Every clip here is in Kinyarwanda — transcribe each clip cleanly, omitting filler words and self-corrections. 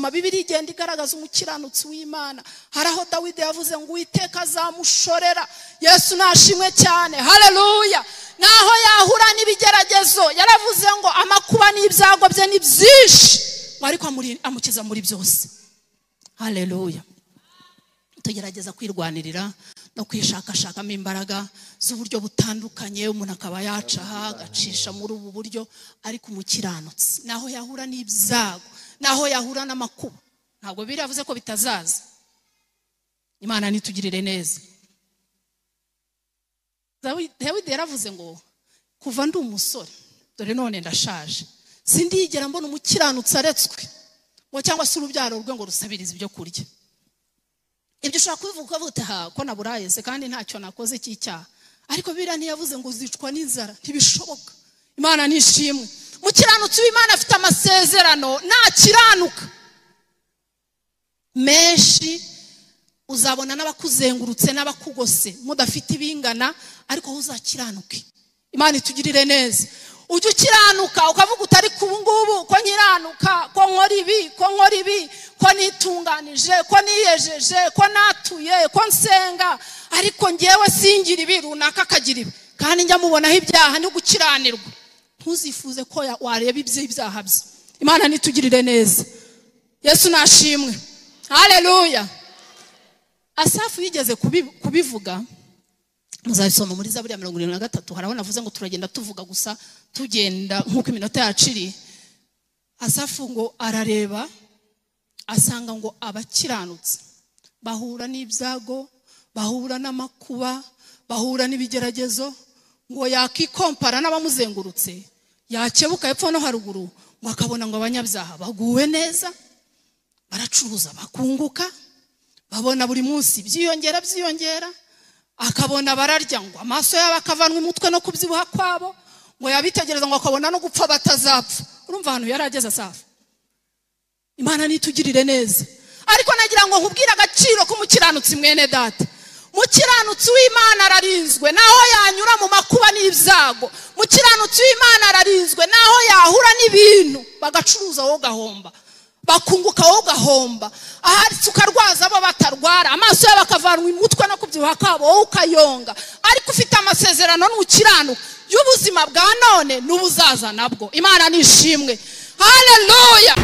gusoma Bibiliya igenda igaragaza umukiranutsi w'Imana. Haraho Dawidi yavuze ngo Uwiteka azamushorera. Yesu nashimwe cyane, haleluya. Naho yahura n'ibigeragezo yaravuze ngo amakuba n'ibyago bye ni byinshi, ariko amukiza muri byose. Haleluya. Tugerageza kwirwanirira no kwishakashakamo imbaraga z'uburyo butandukanye, umuntu akaba yacaha agacisha muri ubu buryo, ariko umukiranutsi naho yahura n'ibyago, naho yahura n'amakuba, ntabwo biravuze ko bitazaza. Imana nitugirire neza. Dawidi yaravuze ngo kuva ndi umusore dore none ndashaje, sindigera mbona umukiranutsi aretswe ngo cyangwa se urubyaro rwe ngo rusabirize ibyo kurya. Ibyo ushaka kubivuga vuta ko naburaye se kandi ntacyo nakoze cy'icyaha, ariko Bibiliya ntiyavuze ngo uzicwa n'inzara, ntibishoboka. Imana nishimwe. Umukiranutsi w'Imana afite amasezerano, ntakiranuka menshi. Uzabona n'abakuzengurutse n'abakugose mudafite ibingana, ariko uzakiranuke. Imana itugirire neza. Ujye ukiranuka ukavuga utari kubu ngubu ko nkiranuka, ko nkora ibi, ko nitunganije, ko niyejeje, ko natuye, ko nsenga, ariko ngewe singira ibi runaka akagira ibi, kandi njya mubonaho ibyaha no gukiranirwa. Ntuzifuze ko wareba ibyaha bye. Imana nitugirire neza. Yesu nashimwe, haleluya. Asafu yigeze kubivuga, muzabisoma muri Zaburi ya 73. Harabona avuze ngo turagenda tuvuga gusa tugenda nkuko iminota yaciri. Asafu ngo arareba asanga ngo abakiranutse bahura n'ibyago, bahura n'amakuba, bahura n'ibigeragezo, ngo yakikompara n'abamuzengurutse, yakebuka hepfo no haruguru, ngo akabona ngo abanyabyaha baguwe neza, baracuruza bakunguka, babona buri munsi byiyongera, akabona bararya ngo amaso yabo akavanwa umutwe no kubyibuha kwabo, ngo yabitegereza ngo akabona no gupfa batazapfa. Urumva hano yarageze Asafu. Imana nitugirire neza. Ariko nagira ngo nkubwire agaciro k'umukiranutsi mwene data. Mukiranutsi w'Imana ararinzwe naho yanyura mu makuba n'ibyago. Mukiranutsi w'Imana ararinzwe naho yahura n'ibintu bagacuruza wowe gahomba, bakunguka wowe gahomba, ahari ukarwaza abo batarwara, amaso yabo akavanwa umutwe no kubyibuha kwabo wowe ukayonga. Ariko ufite amasezerano n'ukiranuka y'ubuzima bwa none n'ubuzaza nabwo. Imana nishimwe, haleluya.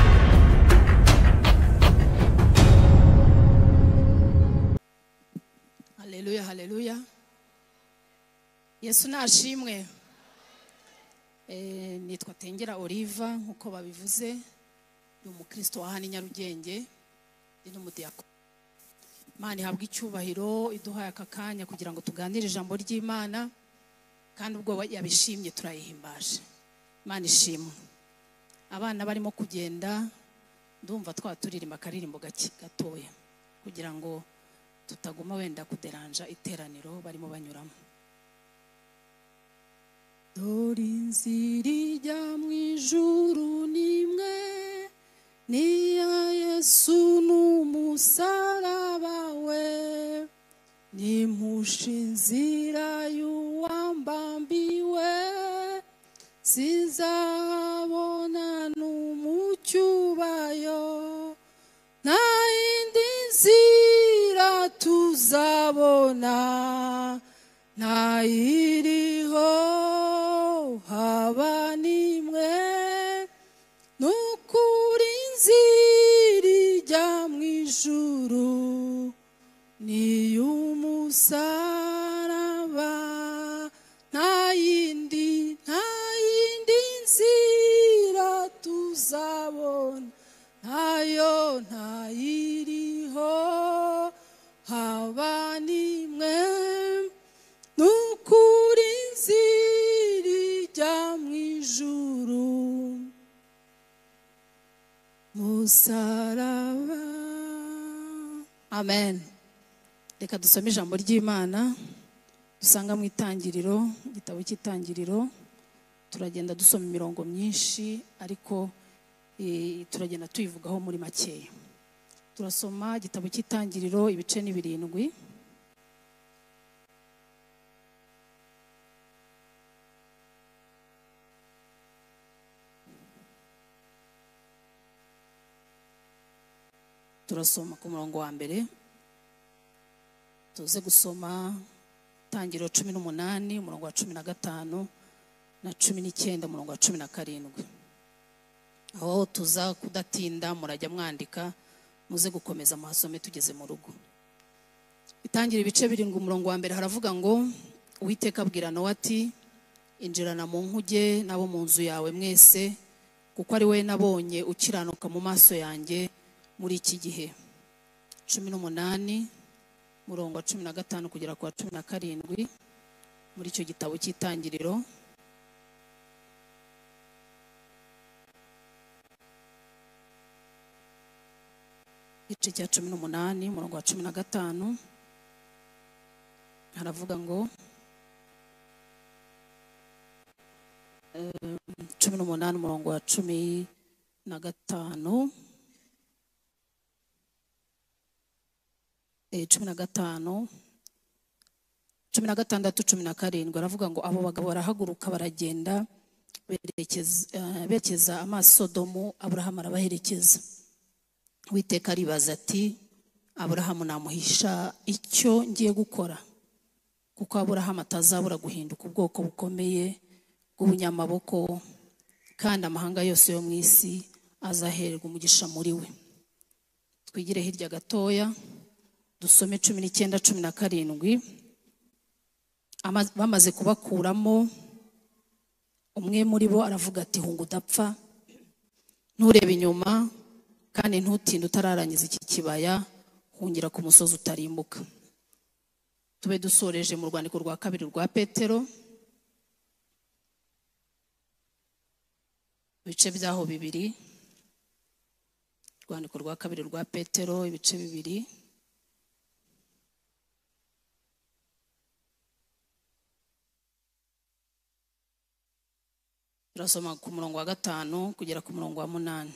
Haleluya, haleluya. Yesu nashimwe. Nitwa Tengera Oliva nkuko babivuze, ni umukristo wa hano Nyarugenge, ni n'umudiyakoni. Imana ihabwa icyubahiro iduhaye aka kanya kugira ngo tuganire ijambo ry'Imana, kandi ubwo yabishimye turayihimbaje. Imana ishimwe. Abana barimo kugenda ndumva twaturirimba akaririmbo gatoya kugira ngo tutaguma wenda kuderanja iteraniro barimo banyuramo. Dore inzira ijya mu ijuru nimwe, ni ya Yesu n'umusaraba we, nimpusha inzira y'uwambambiwe, sizabona n'umucyo ubayo, nta yindi nzira tuzabona, ntayiriho haba nimwe, nukuri inzira ijya mu ijuru ni y'umusaraba, nta yindi nzira tuzabona, ntayo ntayiriho haba nimwe, nukuri inzira ijya mu ijuru musaraba. Amen. Reka dusome ijambo ry'Imana dusanga mu Itangiriro, igitabo cy'Itangiriro. Turagenda dusoma imirongo myinshi, ariko turagenda tuyivugaho muri makeya. Turasoma igitabo cy'Itangiriro ibice ni 7. turasoma ku murongo wa mbere, tuze gusoma Tangiriro 18 umurongo wa 15 na 19 umurongo wa 17. Aho tuza kudatinda murajya mwandika muze gukomeza muhasome tugeze mu rugo. Itangira ibice 7 umurongo wa mbere haravuga ngo Uwiteka abwira Nowa ati injirana mu nkuge nabo mu nzu yawe mwese kuko ari we nabonye ukiranuka mu maso yanjye muri iki gihe. 18 murongo wa 15 kugera ku wa 17 muri icyo gitabo cy'Itangiriro. Igice cya 18 murongo wa 15 haravuga ngo 18 murongo wa 15 16 17 aravuga ngo abo bagabo barahaguruka baragenda berekeza amaso Sodomu. Aburahamu arabaherekeza. Uwiteka aribaza ati Aburahamu namuhisha icyo ngiye gukora, kuko Aburahamu atazabura guhinduka ubwoko bukomeye bw'ubunyamaboko, kandi amahanga yose yo mu isi azahererwa umugisha muri we. Twigire hirya gatoya dusome 19:17. Bamaze kubakuramo, umwe muri bo aravuga ati hunga udapfa, nturebe inyuma kandi ntutinde utararangiza iki kibaya, hungira ku musozi utarimbuka. Tube dusoreje mu rwandiko rwa kabiri rwa Petero, ibice byaho 2. Rwandiko rwa kabiri rwa Petero ibice 2. Turasoma ku murongo wa 5 kugera ku murongo wa 8.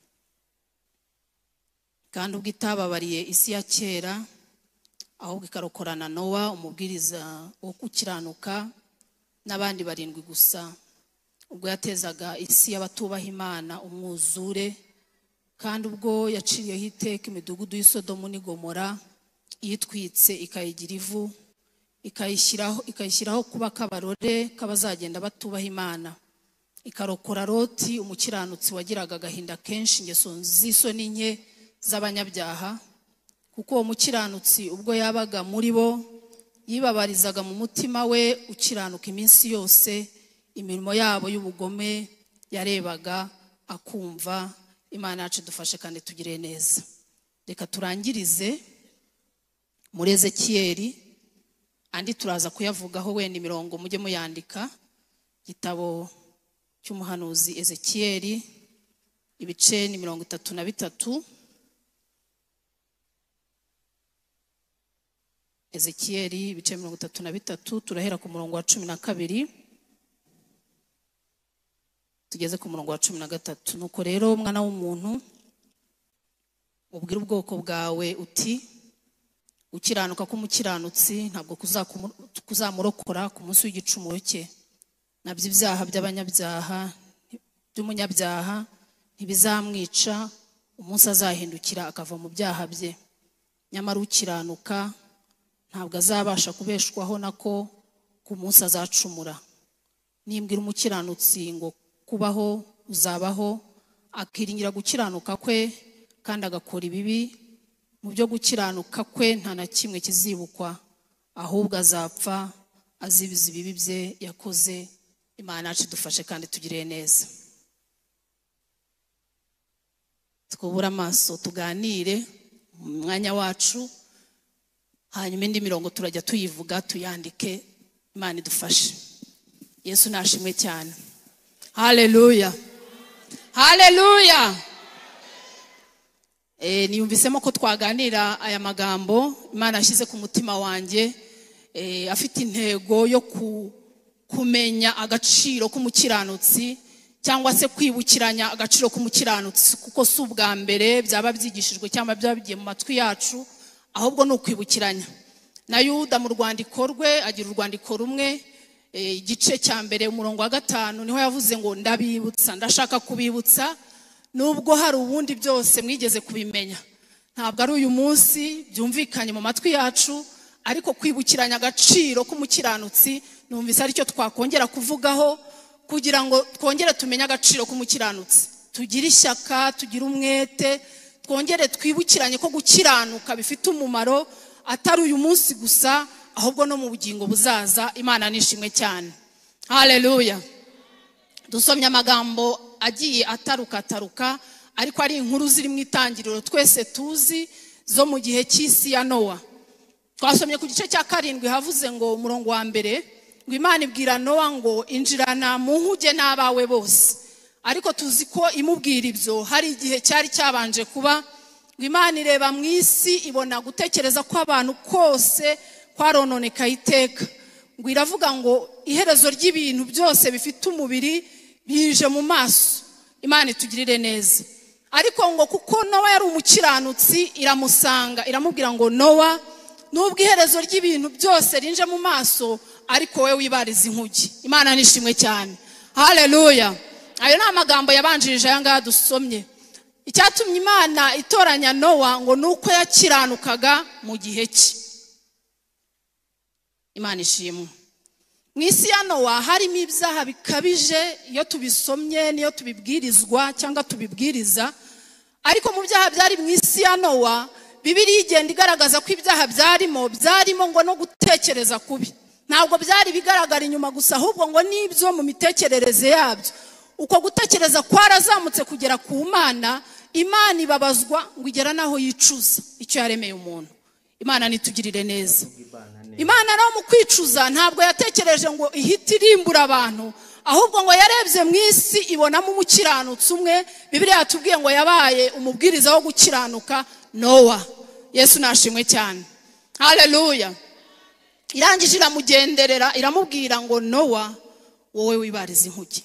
Kandi ubwo itababariye isi ya kera, ahubwo ikarokorana Nowa umubwiriza wo gukiranuka n'abandi 7 gusa, ubwo yatezaga isi y'abatubaha Imana umwuzure, kandi ubwo yaciriyeho iteka imidugudu y'Isodomu n'i Gomora, yitwitse ikayigira ivu, ikayishyiraho kuba kabarore k'abazagenda batubaha Imana, ikarokora Loti umukiranutsi wagiraga agahinda kenshi, ingeso z'isoni nke z'abanyabyaha, kuko uwo mukiranutsi ubwo yabaga muri bo yibabarizaga mu mutima we ukiranuka iminsi yose imirimo yabo y'ubugome yarebaga akumva. Imana yacu dufashe kandi tugire neza. Reka turangirize muri Ezekiyeli, andi turaza kuyavugaho wenda imirongo mujye muyandika. Gitabo cy'umuhanuzi Ezekiyeli ibice ni 33. Ezekiyeli ibice 33 turahera ku murongo wa 12 tugeze ku murongo wa 13. Nuko rero mwana w'umuntu, ubwira ubwoko bwawe uti ukiranuka k'umukiranutsi ntabwo kuzamurokora ku munsi w'igicumuro cye, nabyo ibyaha by'umunyabyaha ntibizamwica umunsi azahindukira akava mu byaha bye. Nyamara ukiranuka ntabwo azabasha kubeshwaho nako ku munsi azacumura. Nimbwira umukiranutsi ngo kubaho uzabaho, akiringira gukiranuka kwe kandi agakora ibibi, mu byo gukiranuka kwe nta na kimwe kizibukwa, ahubwo azapfa azibiza ibibi bye yakoze. Imana yacu dufashe kandi tugire neza. Twubura amaso tuganire mu mwanya wacu, hanyuma indi mirongo turajya tuyivuga tuyandike. Imana idufashe. Yesu nashimwe cyane. Haleluya, haleluya. Niyumvisemo ko twaganira aya magambo Imana yashyize ku mutima wanjye, afite intego yo kumenya agaciro k'umukiranutsi, cyangwa se kwibukiranya agaciro k'umukiranutsi, kuko si ubwa mbere byaba byigishijwe cyangwa byaba bigiye mu matwi yacu, ahubwo ni ukwibukiranya. Na Yuda mu rwandiko rwe agira urwandiko rumwe, igice cya mbere umurongo wa 5 niho yavuze ngo ndabibutsa, ndashaka kubibutsa nubwo hari ubundi byose mwigeze kubimenya, ntabwo ari uyu munsi byumvikanye mu matwi yacu, ariko kwibukiranya agaciro k'umukiranutsi numvise aricyo twakongera kuvugaho kugira ngo twongere tumenye agaciro k'umukiranutsi, tugire ishyaka, tugire umwete, twongere twibukiranye ko gukiranuka bifite umumaro atari uyu munsi gusa ahubwo no mu bugingo buzaza. Imana nishimwe cyane. Haleluya. Dusomye amagambo agiye ataruka ariko ari inkuru ziri mu itangiriro twese tuzi zo mu gihe cy'isi ya Nowa. Twasomye ku gice cya 7 havuze ngo umurongo wa mbere ngo Imana ibwira Nowa ngo injirana mu nkuge n'abawe bose. Ariko tuzi ko imubwira ibyo hari igihe cyari cyabanje kuba ngo Imana ireba mu isi ibona gutekereza ko abantu kose kwarononeka iteka, ngo iravuga ngo iherezo ry'ibintu byose bifite umubiri bije mu maso. Imana itugirire neza. Ariko ngo kuko Nowa yari umukiranutsi iramusanga iramubwira ngo Nowa, nubwo iherezo ry'ibintu byose rinje mu maso ariko we wibariza inkugi. Imana nishimwe cyane. Haleluya. Ayo ni amagambo yabanjirije aya ngaya dusomye. Icyatumye Imana itoranya Nowa ngo nuko yakiranukaga mu gihe cye. Imana ishimwe. Mu isi ya Nowa harimo ibyaha bikabije iyo tubisomye niyo tubibwirizwa cyangwa tubibwiriza, ariko mu byaha byari mu isi ya Nowa Bibiliya igenda igaragaza ko ibyaha byarimo ngo no gutekereza kubi. Ntabwo byari bigaragara inyuma gusa, ahubwo ngo nibyo mu mitekerereze yabyo. Uko gutekereza kwarazamutse kugera ku Mana, Imana ibabazwa ngo igera naho yicuza icyo yaremeye umuntu. Imana nitugirire neza. Imana naho mu kwicuza ntabwo yatekereje ngo ihite irimbura abantu, ahubwo ngo yarebye mu isi ibonamo umukiranutsi umwe. Bibiliya yatubwiye ngo yabaye umubwiriza wo gukiranuka, Nowa. Yesu nashimwe cyane. Haleluya. Irangije iramugenderera iramubwira ngo Nowa, wowe wibariza inkugi.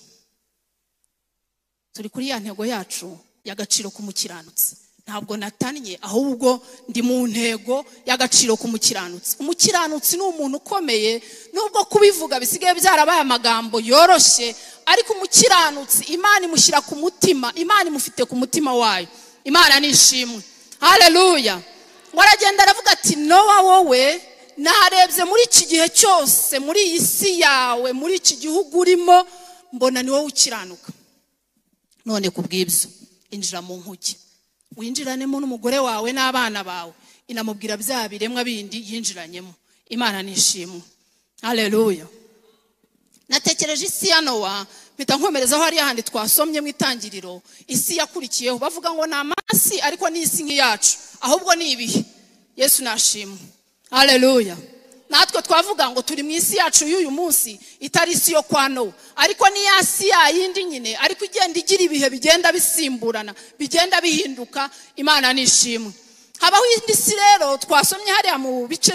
Turi kuri ya ntego yacu y'agaciro k'umukiranutsi. Ntabwo natanye, ahubwo ndi mu ntego y'agaciro k'umukiranutsi. Umukiranutsi ni umuntu ukomeye, nubwo kubivuga bisigaye byarabaye amagambo yoroshye, ariko umukiranutsi Imana imushyira ku mutima, Imana imufite ku mutima wayo. Imana nishimwe. Haleluya. Waragenda aravuga ati Nowa, wowe narebye muri iki gihe cyose, muri iyi si yawe, muri iki gihugu urimo, mbona ni wowe ukiranuka. None kubw'ibyo injira mu nkugi, winjiranemo n'umugore wawe n'abana bawe. Inamubwira bya biremwa bindi yinjiranyemo. Imana nishimwe. Haleluya. Natekereje isi ya Nowa, mpita nkomerezaho hari ahandi twasomye mu itangiriro. Isi yakurikiyeho bavuga ngo ni amasi, ariko ni isi nk'iyacu, ahubwo ni ibihe. Yesu nashimwe. Haleluya. Natwe twavuga ngo turi mu isi yacu y'uyu munsi, itari isi yo kwa Nowa, ariko ni ya si ya yindi nyine, ariko igenda igira ibihe bigenda bisimburana, bigenda bihinduka. Imana nishimwe. Habaho indi si rero twasomye hariya mu bice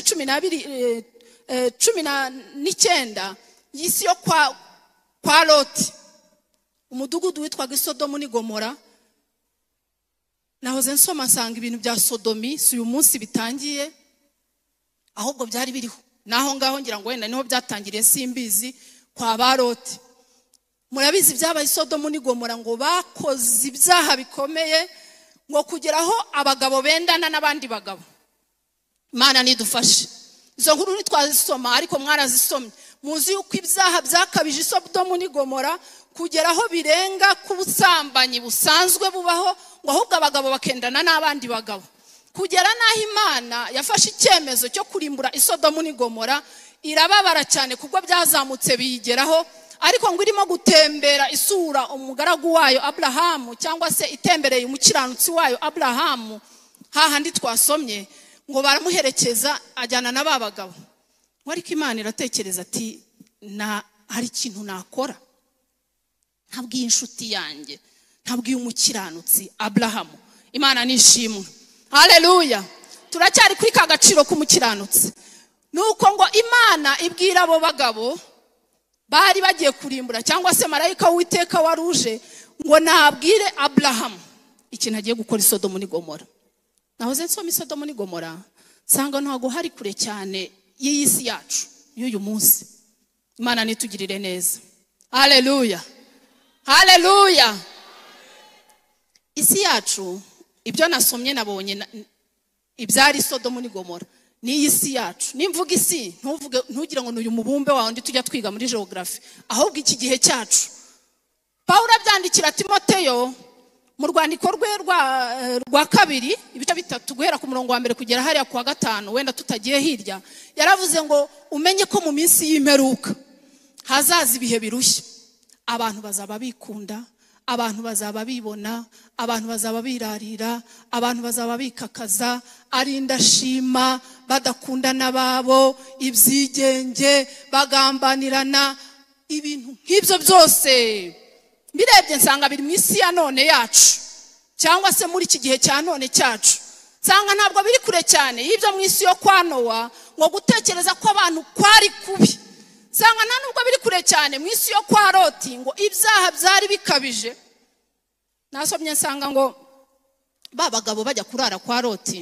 19 y'isi yo kwa Loti, umudugudu witwaga Sodomu ni Gomora. Nahoze nsoma nsanga ibintu bya Sodomi si uyu munsi bitangiye, ahubwo byari biriho naho ngaho, ngira ngo wenda niho byatangiriye simbizi kwa Baroti. Murabizi byabaye Sodomu ni Gomora ngo bakoze ibyaha bikomeye, ngo kugeraho abagabo bendana n'abandi bagabo. Imana nidufashe. Izo nkuru nitwazisoma ariko mwarazisomye. Muzi yuko ibyaha byakabije Sodomu ni Gomora kugeraho birenga ku busambanyi busanzwe bubaho, ngo ahubwo abagabo bakendana n'abandi bagabo. Kugera naho Imana yafashe icyemezo cyo kurimbura Sodomu ni Gomora, irababara cyane kubwo byazamutse biyigeraho. Ariko ngo irimo gutembera isura umugaragu wayo Abrahamu, cyangwa se itembereye umukiranutsi wayo Abrahamu, hahandi twasomye ngo baramuherekeza ajyana na babagabo. Ariko Imana iratekereza ati hari ikintu nakora. Ntabwiye inshuti yanjye, ntabwiye umukiranutsi Abrahamu. Imana nishimwe. Haleluya. Turacyari kuri ka gaciro k'umukiranutsi. Nuko ngo Imana ibwira abo bagabo bari bagiye kurimbura, cyangwa se marayika w'Uwiteka waruje, ngo nabwire Abrahamu ikintu agiye gukora Sodomu ni Gomora. Nahoze nsoma Sodomu ni Gomora, sanga ntago hari kure cyane y'isi yacu y'uyu munsi. Imana nitugirire neza. Haleluya. Haleluya. Isi yacu ibyo nasomye nabonye ibyari Sodomu ni Gomora ni isi yacu. Nimvuga isi ntugire ngo n'uyu mubumbe wawe ndi tujya twiga muri geography, ahubwo iki gihe cyacu. Paulo abyandikira Timoteyo mu rwandiko rwe rwa 2 ibice 3 guhera ku murongo wa mbere kugera hariya ku wa 5, wenda tutagiye hirya, yaravuze ngo umenye ko mu minsi y'imperuka hazaza ibihe birushya, abantu bazaba bikunda, abantu bazaba bibona, abantu bazaba birarira, abantu bazaba bikakaza, ari indashima, badakunda nababo, ibyigenge, bagambanirana, ibintu nk'ibyo byose birebye nsanga biri mu isi ya none yacu, cyangwa se muri iki gihe cya none cyacu. Nsanga ntabwo biri kure cyane y'ibyo mu isi yo kwa Nowa, ngo gutekereza ko abantu kwari kubi. Nsanga nta nubwo biri kure cyane mu isi yo kwa Loti, ngo ibyaha byari bikabije. Nasomye nsanga ngo babagabo bajya kurara kwa Loti,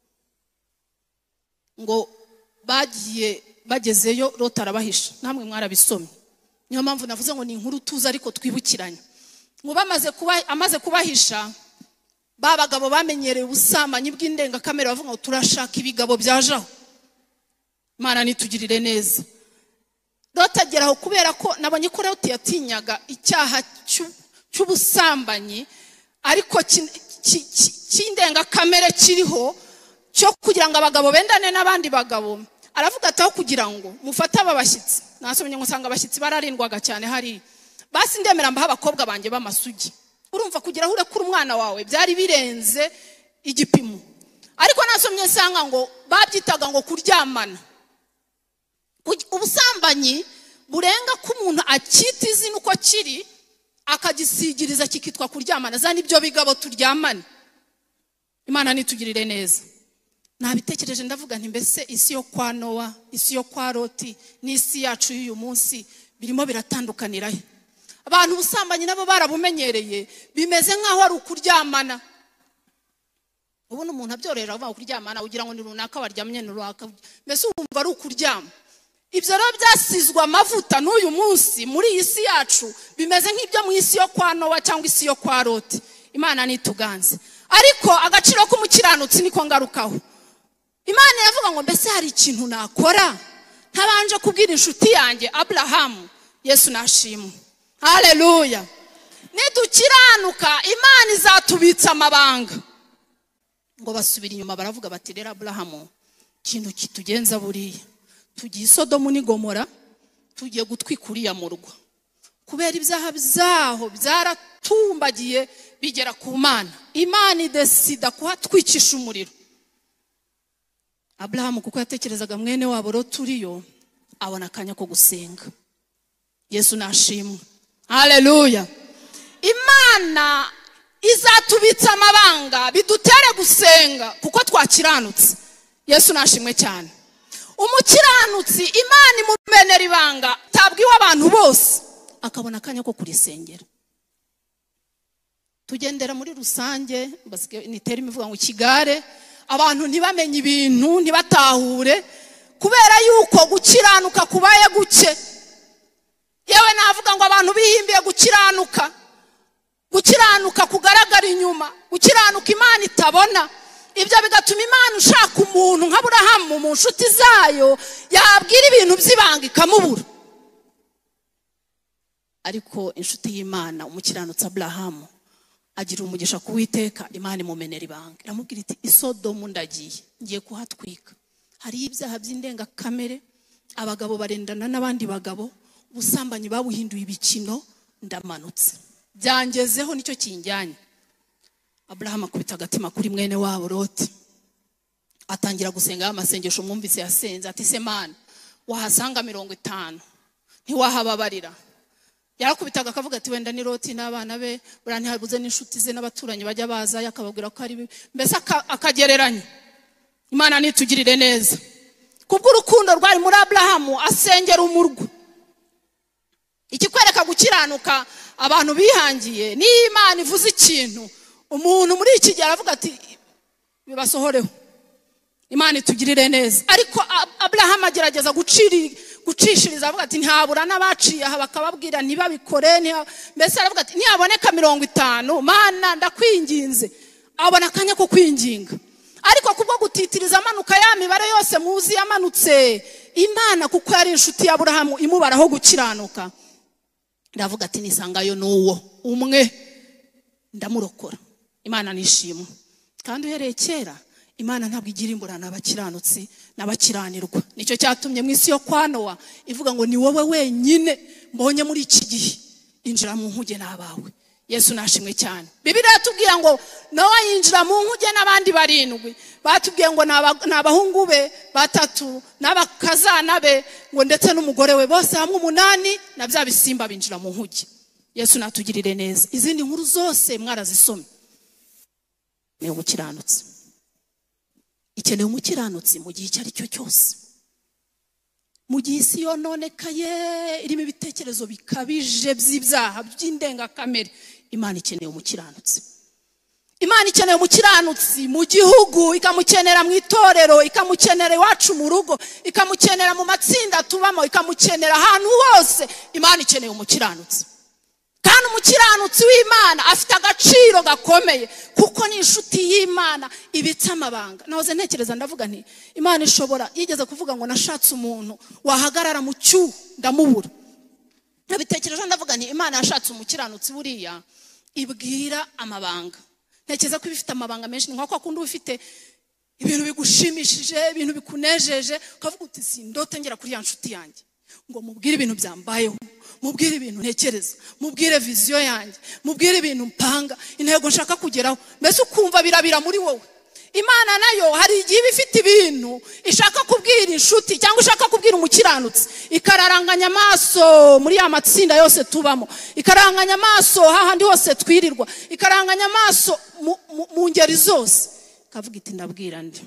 ngo bagezeyo Loti arabahisha. Namwe mwarabisomye, niyo mpamvu navuze ngo ni inkuru tuza ariko twibukiranye. Ngo amaze kubahisha, babagabo bamenyereye ubusambanyi bw'indengakamere, bavuga ngo turashaka ibigabo byajaho. Imana nitugirire neza. Loti ageraho, kubera ko nabonye ko Loti yatinyaga icyaha cy'ubusambanyi, ariko cy'indengakamere kiriho cyo kugira ngo abagabo bendane n'abandi bagabo. Aravuga ati aho kugira ngo mufate aba bashyitsi, nasomye ngo nsanga abashyitsi bararindwaga cyane hari, basi ndemera mbaha abakobwa banjye b'amasugi. Urumva kugira aho urekura umwana wawe byari birenze igipimo. Ariko nasomye nsanga ngo babyitaga ngo kuryamana. Ubusambanyi burenga ko umuntu akita izina uko kiri akagisigiriza kikitwa kuryamana. Zani ibyo bigabo turyamane. Imana nitugirire neza. Nabitekereje ndavuga nti mbese isi yo kwa Nowa, isi yo kwa Loti n'isi yacu y'uyu munsi birimo biratandukanira he? Abantu ubusambanyi nabo barabumenyereye, bimeze nkaho ari ukuryamana. Ubona umuntu abyorera avuga kuryamana ugira ngo ni runaka baryamye n'uraka, mbese urumva ari ukuryama. Ibyo rero byasizwe amavuta n'uyu munsi muri iyi si yacu, bimeze nk'ibyo mu isi yo kwa Nowa cyangwa isi yo kwa Loti. Imana nituganze. Ariko agaciro k'umukiranutsi niko ngarukaho. Imana iravuga ngo mbese hari ikintu nakora ntabanje kubwira inshuti yanjye Abrahamu? Yesu nashimwe. Haleluya. Nidukiranuka Imana izatubitsa amabanga. Ngo basubira inyuma baravuga bati rero Abrahamu, ikintu kitugenza buriya tugiye Sodomu ni Gomora, tugiye gutwikuriya mu rwa, kubera ibyaha byaho byaratumbagiye bigera ku Mana. Imana idesida kuhatwikisha umuriro. Abrahamu kuko yatekerezaga mwene wabo Loti uriyo, abona akanya ko gusenga. Yesu nashimwe. Haleluya. Imana izatubitsa amabanga bidutere gusenga kuko twakiranutse. Yesu nashimwe cyane. Umukiranutsi Imana imumenera ibanga tabwiwe abantu bose, akabona akanya ko kurisengera. Tugendera muri rusange, nitera imivuga ngo ikigare, abantu ntibamenye ibintu, ntibatahure, kubera yuko gukiranuka kubaye guke. Yewe navuga ngo abantu bihimbiye gukiranuka kugaragara inyuma, gukiranuka Imana itabona. Ibyo bigatuma Imana ushaka umuntu nka Abrahamu mu nshuti zayo yabwira ibintu by'ibanga ikamubura. Ariko inshuti y'Imana umukiranutsi Abrahamu agira umugisha kuwiteka, Imana imumenera ibanga. Iramubwira iti Isodomu ndagiye, ngiye kuhatwika. Hari ibyaha by'indengakamere, abagabo barendana n'abandi bagabo, ubusambanyi babuhinduye ibikino, ndamanutse. Byangezeho nicyo kinjyanye. Abrahamu akubita agatima kuri mwene wabo Loti, atangira gusenga amasengesho mwumvise yasenze. Ati se Mana, wahasanga 50 ntiwahababarira? Yarakubitaga akavuga ati wenda ni Loti n'abana be, burani habuze n'inshuti ze n'abaturanyi bajya baza, yakababwira ko ari mbese akagereranya. Imana nitugirire neza. Kubwo urukundo rwari muri Abrahamu asengera umurwa. Ikikwereka gukiranuka abantu bihangiye ni Imana ivuze ikintu, umuntu muri iki gihe aravuga ati bibasohoreho. Imana itugirire neza. Ariko Abrahamu agerageza gucishiriza avuga ati ntabura n'abaciye aha bakababwira ntibabikore, mbese aravuga ati ntiyaboneka 50, Mana ndakwinginze. Abona akanya ko kwinginga. ariko kubwo gutitiriza amanuka ya mibare yose muzi yamanutse, Imana kuko yari inshuti ya Aburahamu imubaraho gukiranuka, ndavuga ati nisangayo n'uwo umwe ndamurokora. Imana nishimwe. Kandi uhereye kera Imana ntabwo igira imburana abakiranutsi n'abakiranirwa. Nicyo cyatumye mu isi yo kwa Nowa ivuga ngo ni wowe wenyine mbonye muri iki gihe, injira mu nkuge n'abawe. Yesu nashimwe cyane. Bibiliya yatubwira ngo Nowa yinjira mu nkuge n'abandi 7, batubwiye ngo n'abahungu be 3 n'abakazana be ngo ndetse n'umugore we, bose hamwe 8, na bya bisimba binjira mu nkuge. Yesu natugirire neza. Izindi nkuru zose mwarazisomye. Ni umukiranutsi. Ikeneye umukiranutsi mu gihe icyo ari cyo cyose. Mu gihe isi yononekaye irimo ibitekerezo bikabije by'ibyaha by'indengakamere, Imana ikeneye umukiranutsi. Imana ikeneye umukiranutsi mu gihugu, ikamukenera mu itorero, ikamukenera iwacu mu rugo, ikamukenera mu matsinda tubamo, ikamukenera ahantu hose. Imana ikeneye umukiranutsi. Kandi umukiranutsi w'Imana afite agaciro gakomeye kuko ni inshuti y'Imana ibitsa amabanga. Nahoze ntekereza ndavuga nti Imana ishobora yigeze kuvuga ngo nashatse umuntu wahagarara mu cyuho ndamubura. Nabitekereje ndavuga nti Imana yashatse umukiranutsi buriya ibwira amabanga. Ntekereza ko ibifite amabanga menshi, ni nko kundi ufite ibintu bigushimishije, ibintu bikunejeje, ukavuga uti sindote ngera kuri ya nshuti yanjye ngo mubwire ibintu byambayeho, mubwire ibintu ntekereza, mubwire viziyo yanjye, mubwire ibintu mpanga, intego nshaka kugeraho. Mbese ukumva birabira muri wowe. Imana nayo hari igihe ifite ibintu ishaka kubwira inshuti cyangwa ishaka kubwira umukiranutsi, ikararanganya amaso muri ya matsinda yose tubamo, ikararanganya amaso hahandi hose twirirwa, ikararanganya amaso mu ngeri zose, kavuga iti ndabwira nde,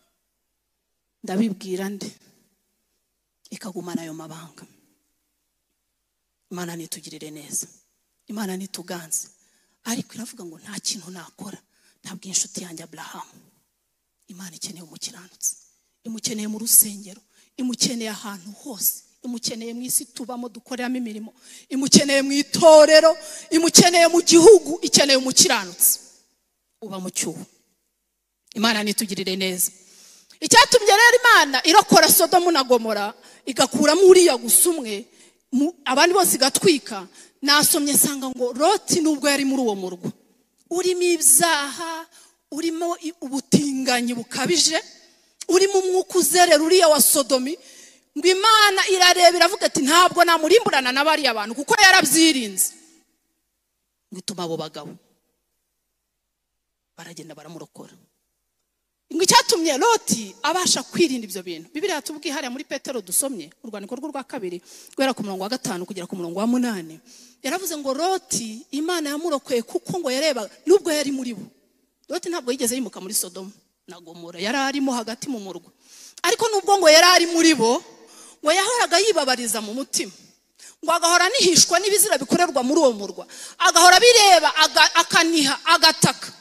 ndabibwira nde, ikagumana ayo mabanga. Imana nitugirire neza, Imana nituganze, ariko iravuga ngo nta kintu nakora ntabwo inshuti yanjye Aburahamu. Imana ikeneye umukiranutsi, imukeneye mu rusengero, imukeneye ahantu hose, imukeneye mu isi tubamo dukoreramo imirimo, imukeneye mu itorero, imukeneye mu gihugu, ikeneye umukiranutsi uba mu cyuho. Imana nitugirire neza. Icyatumye rero Imana irokora Sodomu na Gomora igakuramo uriya gusumwe, abandi bose igatwika, nasomye sanga ngo Loti nubwo yari muri uwo murwa urimo ibyaha, urimo ubutinganyi bukabije, urimo umwuka uzerera uriya wa Sodomi, ngo Imana irareba iravuga ati ntabwo namurimburana n'abari abantu kuko yarabyirinze. Ngo ituma abo bagabo baragenda baramurokora. Ngo icyatumye Loti abasha kwirinda ibyo bintu, Bibiliya yatubwiye hariya muri Petero dusomye urwandiko rwa 2 guhera ku murongo wa 5 kugera ku murongo wa 8, yaravuze ngo Loti Imana yamurokoye kuko ngo yareba nubwo yari muri bo. Loti ntabwo yigeze yimuka muri Sodomu na Gomora, yari arimo hagati mu murwa, ariko nubwo ngo yari ari muri bo, ngo yahoraga yibabariza mu mutima, ngo agahora nihishwa n'ibizira bikorerwa muri uwo murwa, agahora bireba akaniha agataka.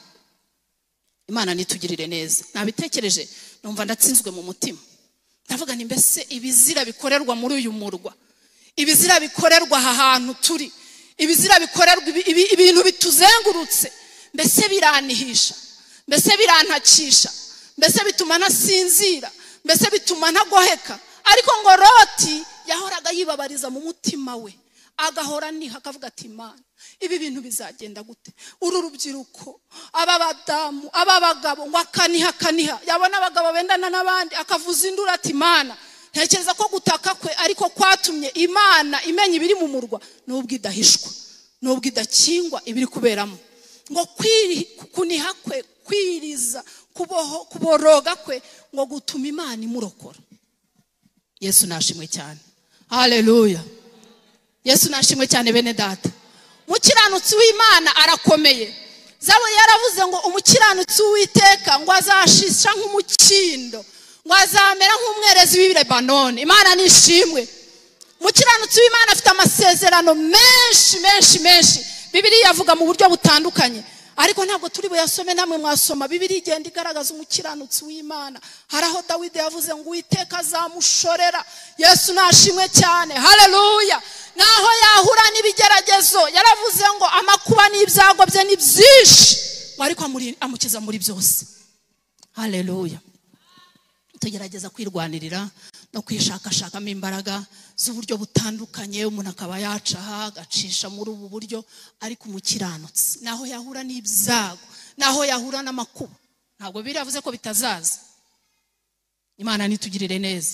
Imana nitugirire neza. Nabitekereje numva ndatsinzwe mu mutima, ndavuga ni mbese ibizira bikorerwa muri uyu murwa, ibizira bikorerwa aha hantu turi, ibizira bikorerwa ibintu bituzengurutse, mbese biranihisha, mbese birantakisha, mbese bituma nasinzira, mbese bituma ntagoheka. Ariko ngo Loti yahoraga yibabariza mu mutima we, agahora niha akavuga ati Imana ibi bintu bizagenda gute, uru rubyiruko, aba badamu, aba bagabo, ngo akaniha, yabona abagabo bendana n'abandi akavuza induru ati Imana. Ntekereza ko gutaka kwe ariko kwatumye Imana imenya ibiri mu murwa, nubwo idahishwa, nubwo idakingwa ibiri kuberamo. Ngo kuniha kwe, kwiriza, kuboroga kwe, ngo gutuma Imana imurokora. Yesu nashimwe cyane. Haleluya. Yesu nashimwe cyane bene data. Umukiranutsi w'Imana arakomeye. Zaburi yaravuze ngo umukiranutsi w'Uwiteka ngo azashisha nk'umukindo, ngo azamera nk'umwerezi w'i Lebanoni. Imana nishimwe. Umukiranutsi w'Imana afite amasezerano menshi. Bibiliya yavuga mu buryo butandukanye, ariko ntabwo turi buyasome, namwe mwasoma. Bibiliya igenda igaragaza umukiranutsi w'Imana. Haraho Dawidi yavuze ngo Uwiteka azamushorera. Yesu nashimwe cyane. Haleluya. Naho yahura n'ibigeragezo yaravuze ngo amakuba n'ibyago bye ni byinshi, ariko amukiza muri byose. Haleluya. Tugerageza kwirwanirira no kwishakashakamo imbaraga z'uburyo butandukanye, umuntu akaba yacaha agacisha muri ubu buryo, ariko umukiranutsi naho yahura n'ibyago, naho yahura n'amakuba, ntabwo biravuze ko bitazaza. Imana nitugirire neza.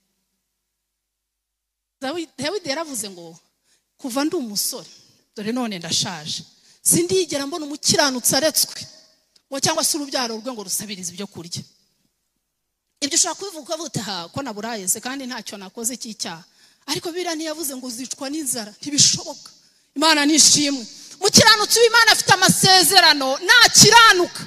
Dawidi yaravuze ngo kuva ndi umusore dore none ndashaje, sindigera mbona umukiranutsi aretswe ngo cyangwa se urubyaro rwe ngo rusabirize ibyo kurya. Ibyo ushaka kubivuga uvuga ko naburaye se kandi ntacyo nakoze cy'icyaha, ariko Bibiliya ntiyavuze ngo uzicwa n'inzara, ntibishoboka. Imana nishimwe. Mukiranutsi w'Imana afite amasezerano, ntakiranuka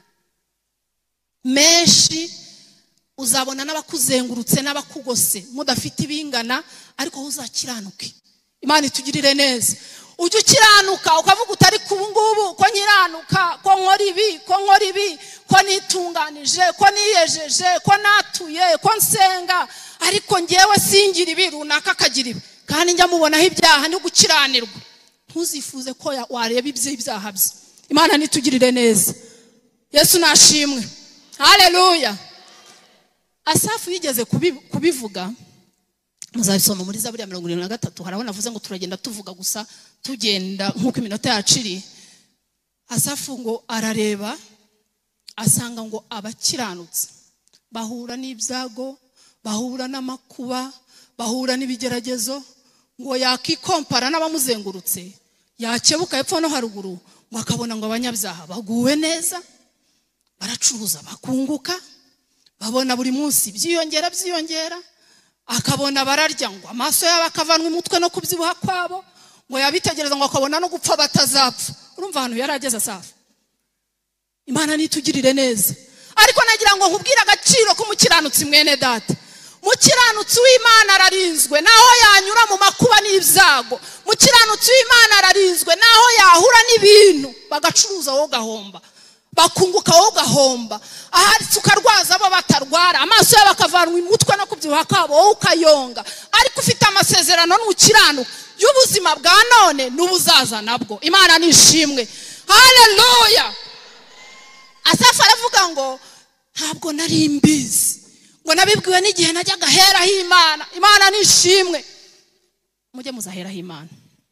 menshi. Uzabona n'abakuzengurutse n'abakugose mudafite ibingana, ariko uzakiranuke. Imana itugirire neza. Ujye ukiranuka ukavuga utari kubu ngubu ko nkiranuka, ko nkora ibi, ko nitunganije, ko niyejeje, ko natuye, ko nsenga, ariko ngewe singira ibi runaka akagira ibi, kandi njya mubonaho ibyaha no gukiranirwa. Ntuzifuze ko wareba ibyaha bye. Imana nitugirire neza. Yesu nashimwe. Haleluya. Asafu yigeze kubivuga, muzabisoma muri Zaburi ya 73. Haraho navuze ngo turagenda tuvuga gusa tugenda nkuko iminota yaciri. Asafu ngo arareba asanga ngo abakiranutse bahura n'ibyago, bahura n'amakuba, bahura n'ibigeragezo, ngo yakikompara n'abamuzengurutse, yakebuka hepfo no haruguru, ngo akabona ngo abanyabyaha baguwe neza, baracuruza bakunguka, babona buri munsi byiyongera, akabona bararya ngo amaso yabo akavanwa umutwe no kubyibuha kwabo, ngo yabitegereza ngo akabona no gupfa batazapfa. Urumva ahantu yarageze Asafu. Imana nitugirire neza. Ariko nagira ngo nkubwire agaciro k'umukiranutsi mwene data. Mukiranutsi w'Imana ararinzwe naho yanyura mu makuba n'ibyago. Mukiranutsi w'Imana ararinzwe naho yahura n'ibintu bagacuruza wowe gahomba, bakunguka wowe gahomba, ahari ukarwaza abo batarwara, amaso yabo akavanwa umutwe no kubyibuha kwabo wowe ukayonga. Ariko ufite amasezerano n'ukiranuka y'ubuzima bwa none n'ubuzaza nabwo. Imana nishimwe. Haleluya. Asafu aravuga ngo ntabwo nari mbizi, ngo nabibwiwe n'igihe najyaga heraho Imana. Imana nishimwe. Mujye muzaheraho Imana.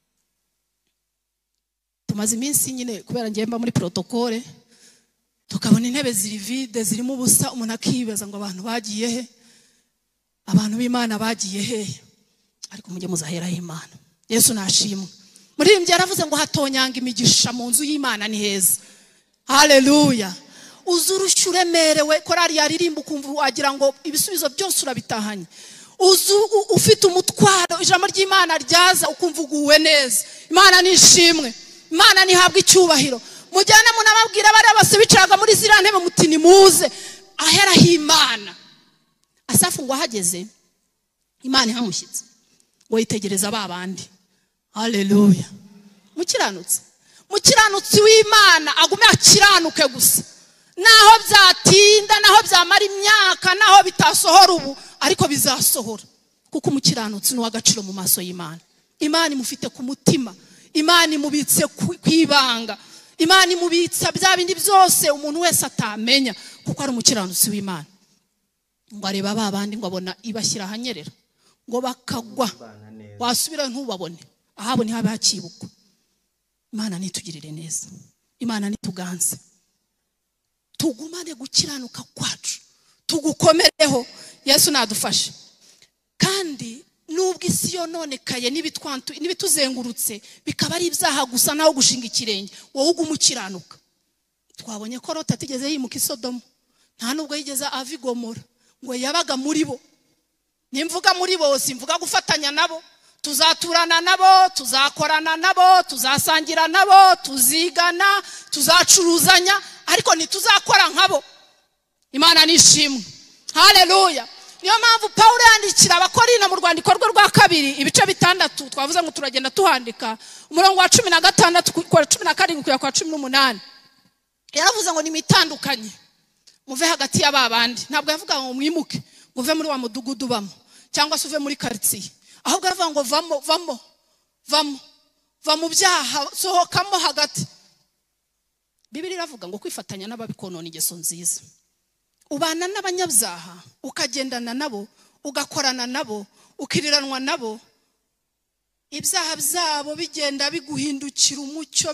Tumaze iminsi nyine kubera ngiye mba muri protokole, tukabona intebe ziri vide zirimo ubusa, umuntu akibaza ngo abantu bagiye he, abantu b'Imana bagiye he? Ariko mujye muzaheraho Imana. Yesu nashimwe. Muri imbye yaravuze ngo hatonyanga imigisha mu nzu y'Imana ni heza. Haleluya. Uzurushye uremerewe, korari yaririmba ukumva wagira ngo ibisubizo byose urabitahanye. Ufite umutwaro, ijambo ry'Imana ryaza ukumva uguwe neza. Imana nishimwe. Imana nihabwa icyubahiro. Mujyane munababwira bari bose bicaraga muri ziriya ntebe muti nimuze aheraho Imana. Asafu ngo ahageze Imana ihamushyitse, ngo yitegereza babandi. Haleluya. Mukiranutsi w'Imana agume akiranuke gusa, naho byatinda, naho byamara imyaka, naho bitasohora ubu, ariko bizasohora, kuko umukiranutsi ni uw'agaciro mu maso y'Imana. Imana imufite ku mutima, Imana imubitse kwibanga, Imana imubitsa bya bindi byose umuntu wese atamenya, kuko ari umukiranutsi w'Imana. Ngo areba babandi ngo abona ibashyira ahanyerera, ngo bakagwa, wasubira ntubabone, ahabo ni habe hakibukwa. Imana nitugirire neza. Imana nituganze. Tugumane gukiranuka kwacu, tugukomereho. Yesu nadufashe. Kandi nubwo isi yononekaye n'ibituzengurutse bikaba ari ibyaha gusa naho gushinga ikirenge, wowe ugumukiranuka. Twabonye ko Loti atigeze yimuka i Sodomu, nta nubwo yigeze ava i Gomora, ngo yabaga muri bo. Nimvuga muri bo simvuga gufatanya nabo, tuzaturana nabo, tuzakorana nabo, tuzasangira nabo, tuzigana, tuzacuruzanya, ariko ntituzakora nkabo. Imana nishimwe. Haleluya. Niyo mpamvu Paulo yandikira Abakorinto mu rwandiko rwe rwa 2 ibice 6, twavuze ngo turagenda tuhandika, umurongo wa 16 kwa 17 kugera kwa 18. Yaravuze ngo nimitandukanye muve hagati y'ababandi. Ntabwo yavuga ngo mwimuke ngo uve muri wa mudugudu bamo cyangwa se uve muri quartier, ahubwo aravuga ngo va mu byaha, sohokamo hagati. Bibiliya iravuga ngo kwifatanya n'ababikonona ingeso nziza. ubana n'abanyabyaha ukagendana nabo ugakorana nabo ukiriranwa nabo, ibyaha byabo bigenda biguhindukira umucyo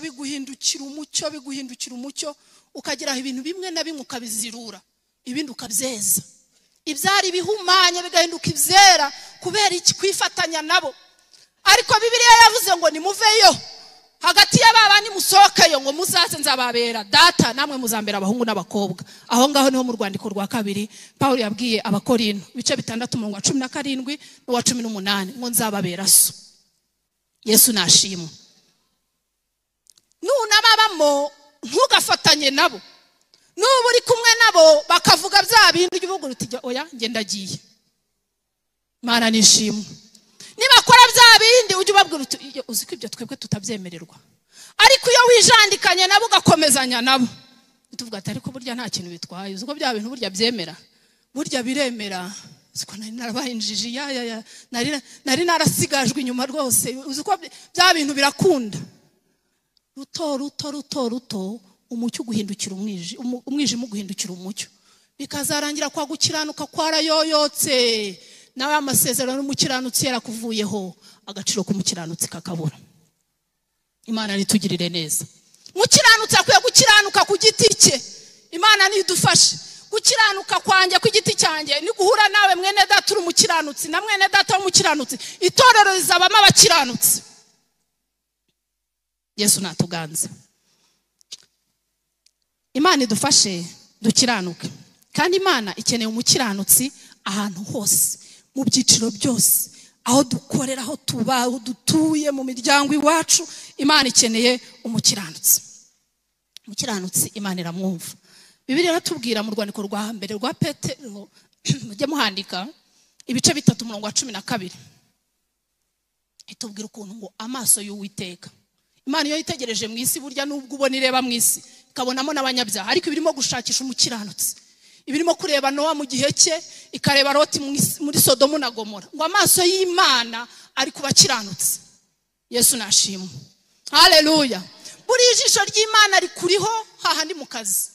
ukageraho ibintu bimwe na bimwe ukabizirura, ibindi ukabyeza. Ibyari bihumanye bigahinduka ibyera kubera iki? Kwifatanya nabo. Ariko Bibiliya yavuze ngo nimuveyo hagati y'ababandi musohokeyo ngo muzaze nzababera data, namwe muzambera abahungu n'abakobwa. Aho ngaho niho mu rwandiko rwa kabiri Pawulo yabwiye Abakorinto ibice 6:17 n'uwa 18 ngo nzababera so. Yesu nashimwe. Nunababamo ntugafatanye nabo, nuba uri kumwe nabo bakavuga bya bindi uvuga uti oya nge ndagiye. Mana nishimwe. Nibakora bya bindi ujye ubabwira uti uzi ko ibyo twebwe tutabyemererwa. Ariko iyo wijandikanye nabo ugakomezanya nabo tuvuga ati ariko burya nta kintu bitwaye, uzi ko bya bintu burya byemera, burya biremera. Uzi ko nari narabahinjije nari narasigajwe inyuma rwose, uzi ko bya bintu birakunda. Ruto umucyo guhindukira umwijima uguhindukira umucyo, bikazarangira kwa gukiranuka kwarayoyotse, nawe amasezerano y'umukiranutsi yarakuvuyeho, agaciro k'umukiranutsi kakabura. Imana nitugirire neza. Umukiranutsi akwiye gukiranuka ku giti cye. Imana nidufashe. Gukiranuka kwanjye ku giti cyanjye ni guhura nawe mwene data uri umukiranutsi na mwene data w'umukiranutsi, itorero rizabamo abakiranutsi. Yesu natuganze. Imana idufashe dukiranuke, kandi Imana ikeneye umukiranutsi ahantu hose, mu byiciro byose, aho dukorera, aho tuba, aho dutuye, mu miryango iwacu. Imana ikeneye umukiranutsi. Umukiranutsi Imana iramwumva. Bibiliya iratubwira mu rwandiko rwa mbere rwa Petero, mujye muhandika ibice 3:12, itubwira ukuntu ngo amaso y'Uwiteka, Imana iyo yitegereje mu isi, burya nubwo ubona ireba mu isi ikabonamo n'abanyabyaha, ariko ibirimo gushakisha umukiranutsi, ibirimo kureba Nowa mu gihe cye, ikareba Loti muri Sodomu na Gomora, ngo amaso y'Imana ari kubakiranutsi. Yesu nashimwe. Haleluya. Buri ijisho ry'Imana rikuriho hahandi mu kazi,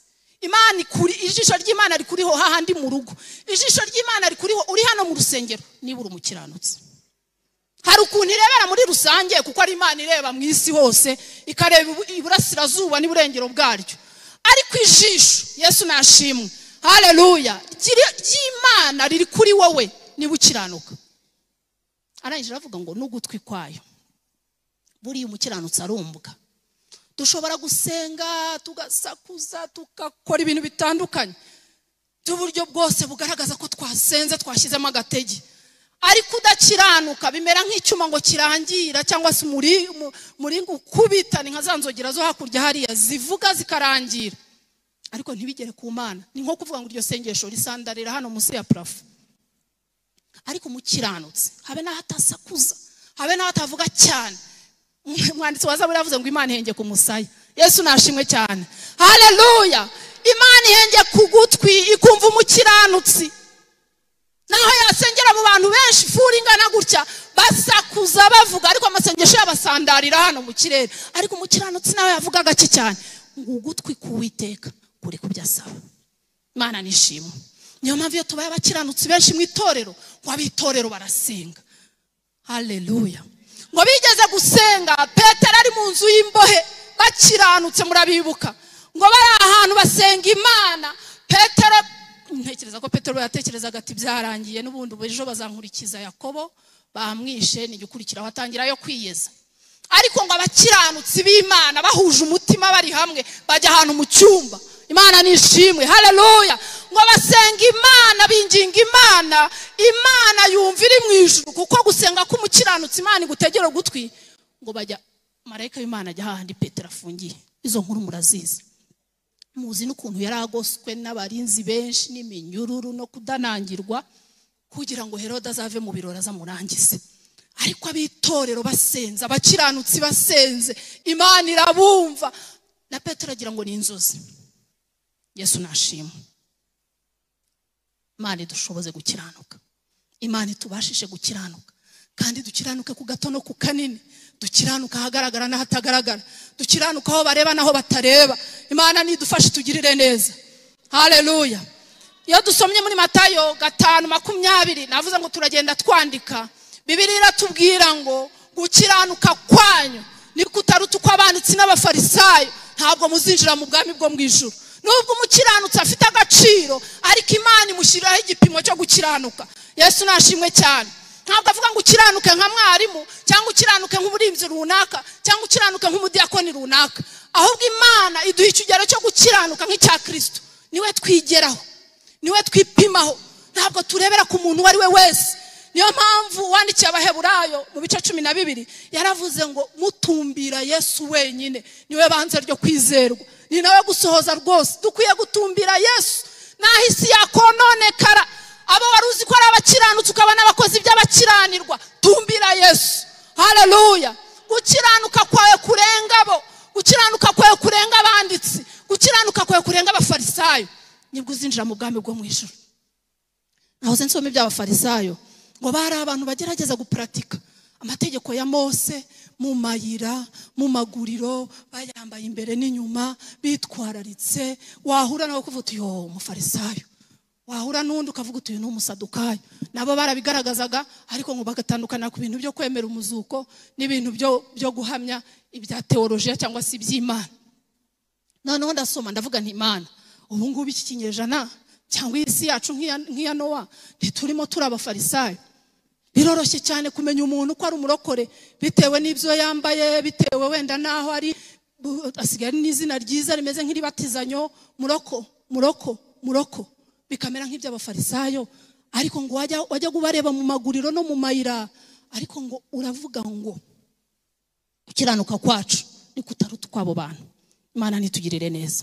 ijisho ry'Imana rikuriho hahandi mu rugo, ijisho ry'Imana rikuriho uri hano mu rusengero niba uri umukiranutsi. Hari ukuntu irebera muri rusange kuko ari Imana ireba mu isi hose, ikareba iburasirazuba n'iburengero bwaryo, ariko ijisho, Yesu nashimwe, haleluya, ry'Imana riri kuri wowe niba ukiranuka. Arangije aravuga ngo n'ugutwi kwayo buri umukiranutsi arumbuka. Dushobora gusenga tugasakuza tukakora ibintu bitandukanye by'uburyo bwose bugaragaza ko twasenze twashyizemo agatege, ariko udakiranuka bimera nk'icyuma ngo kirangira, cyangwa se muri ukubita, ni nka za nzogera zo hakurya hariya zivuga zikarangira, ariko ntibigere ku Mana. Ni nko kuvuga ngo iryo sengesho risandarira hano munsi ya plafo. Ariko umukiranutsi habe naho atasakuza, habe naho atavuga cyane. Umwanditsi wa Zaburi yavuze ngo Imana ihenge ku musaya. Yesu nashimwe cyane. Haleluya. Imana ihenge ku gutwi ikumva umukiranutsi. Naho yasengera mu bantu benshi furi ingana gutya basakuza bavuga, ariko amasengesho yabasandarira hano mu kirere, ariko umukiranutsi nawe yavuga gake cyane, ngo ugutwi k'Uwiteka kuri kubyasaba. Imana nishimwe. Niyo mpamvu iyo tubaye abakiranutsi benshi mu itorero, ngo abitorero barasenga. Haleluya. Ngo bigeze gusenga, Petero ari mu nzu y'imbohe bakiranutse, murabibuka, ngo bari ahantu basenga Imana. Petero, ntekereza ko Petero yatekerezaga ati byarangiye n'ubundi ejo bazankurikiza Yakobo, bamwishe n'igikurikiraho atangira yo kwiyeza. Ariko ngo abakiranutsi b'Imana bahuje umutima bari hamwe bajya ahantu mu cyumba. Imana nishimwe. Haleluya. Ngo basenga Imana, binginga Imana, Imana yumva iri mu ijuru, kuko gusenga k'umukiranutsi Imana igutegera ugutwi. Ngo bajya, marayika w'Imana ajya hahandi Petero afungiye. Izo nkuru murazizi. Muzi n'ukuntu yaragoswe n'abarinzi benshi n'iminyururu no kudanangirwa, kugira ngo Herode azave mu birori azamurangize. Ariko abitorero basenza, abakiranutsi basenze, Imana irabumva. Na Petero agira ngo ni inzozi. Yesu nashimwe. Imana idushoboze gukiranuka, Imana itubashishe gukiranuka, kandi dukiranuke ku gato no ku kanini, dukiranuka ahagaragara n'ahatagaragara, dukiranuka aho bareba n'aho batareba. Imana nidufashe tugirire neza. Haleluya. iyo dusomye muri Matayo 5:20 navuze ngo turagenda twandika, Bibiliya iratubwira ngo gukiranuka kwanyu ni kutaruta uko abanditsi n'abafarisayo, ntabwo muzinjira mu bwami bwo mu ijuru. Nubwo umukiranutsi afite agaciro, ariko Imana imushyiriraho igipimo cyo gukiranuka. Yesu nashimwe cyane. Ntabwo avuga ngo ukiranuke nka mwarimu, cyangwa ukiranuke nk'umurinzi runaka, cyangwa ukiranuke nk'umudiyakoni runaka. Ahubwo Imana iduha ikigero cyo gukiranuka nk'icya Kristo. Niwe twigeraho, niwe twipimaho, ntabwo turebera ku muntu wari we wese. Niyo mpamvu wandikiye Abaheburayo mu bice 12 yaravuze ngo mutumbira Yesu wenyine niwe banze ryo kwizerwa, ni nawe gusohoza rwose. Dukwiye gutumbira Yesu naho isi yakononekara. Abo waruzi ko ari abakiranutsi ukabana abakozi by'abakiranirwa, tumbira Yesu. Haleluya. Gukiranuka kwawe kurenga abo, gukiranuka kwawe kurenga abanditsi, gukiranuka kwawe kurenga abafarisayo, nibwo uzinjira mu bwami bwo mu ijuru. Naho nsoma iby'abafarisayo ngo bari abantu bagerageza guparatika amategeko ya Mose mu mayira, mu maguriro, bayambaye imbere n'inyuma, bitwararitse. Wahura nawe kuvuga uti yo umufarisayo, wahura n'undi ukavuga uti uyu ni umusadukayo. Nabo barabigaragazaga, ariko ngo bagatandukana ku bintu byo kwemera umuzuko n'ibintu byo guhamya ibya teolojiya cyangwa se iby'Imana. Noneho ndasoma ndavuga nti Imana, ubu ngubu iki kinyejana cyangwa isi yacu nk'iya Nowa ntiturimo turi abafarisayo. Biroroshye cyane kumenya umuntu ko ari umurokore bitewe n'ibyo yambaye, bitewe wenda naho ari asigaye n'izina ryiza rimeze nk'iribatizanyo, muroko bikamera nk'iby'abafarisayo. Ariko ngo wajya kubareba mu maguriro no mu mayira, ariko ngo uravuga ngo gukiranuka kwacu ni kutaruta kwabo bantu. Imana nitugirire neza,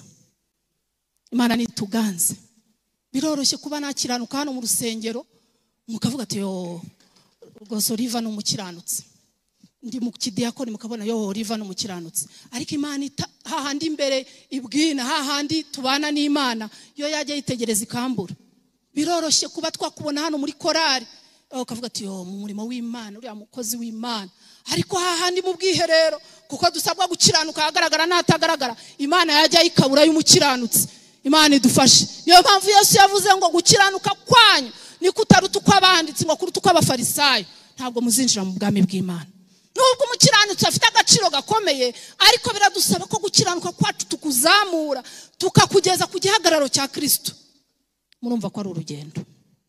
Imana nituganze. Biroroshye kuba nakiranuka hano mu rusengero mukavuga ati yo rwose Oliva ni umukiranutsi, ndi mu kidiyakoni mukabona yo Oliva ni umukiranutsi. Ariko Imana hahandi imbere ibwina, hahandi tubana n'Imana, yo yajya yitegereza ikambura. Biroroshye kuba twakubona hano muri korari ukavuga ati yo mu murimo w'Imana uriya mukozi w'Imana. Ariko hahandi mu bwiherero, kuko dusabwa gukiranuka ahagaragara n'atagaragara, Imana yajya yikabura y'umukiranutsi. Imana idufashe. Niyo mpamvu Yesu yavuze ngo gukiranuka kwanyu ni kutaruta uko abanditsi ngo kuruta uko abafarisayo, ntabwo muzinjira mu bwami bw'Imana. Nubwo umukiranutsi afite agaciro gakomeye, ariko biradusaba ko gukiranuka kwacu tukuzamura tukakugeza ku gihagararo cya Kristo. Murumva ko ari urugendo,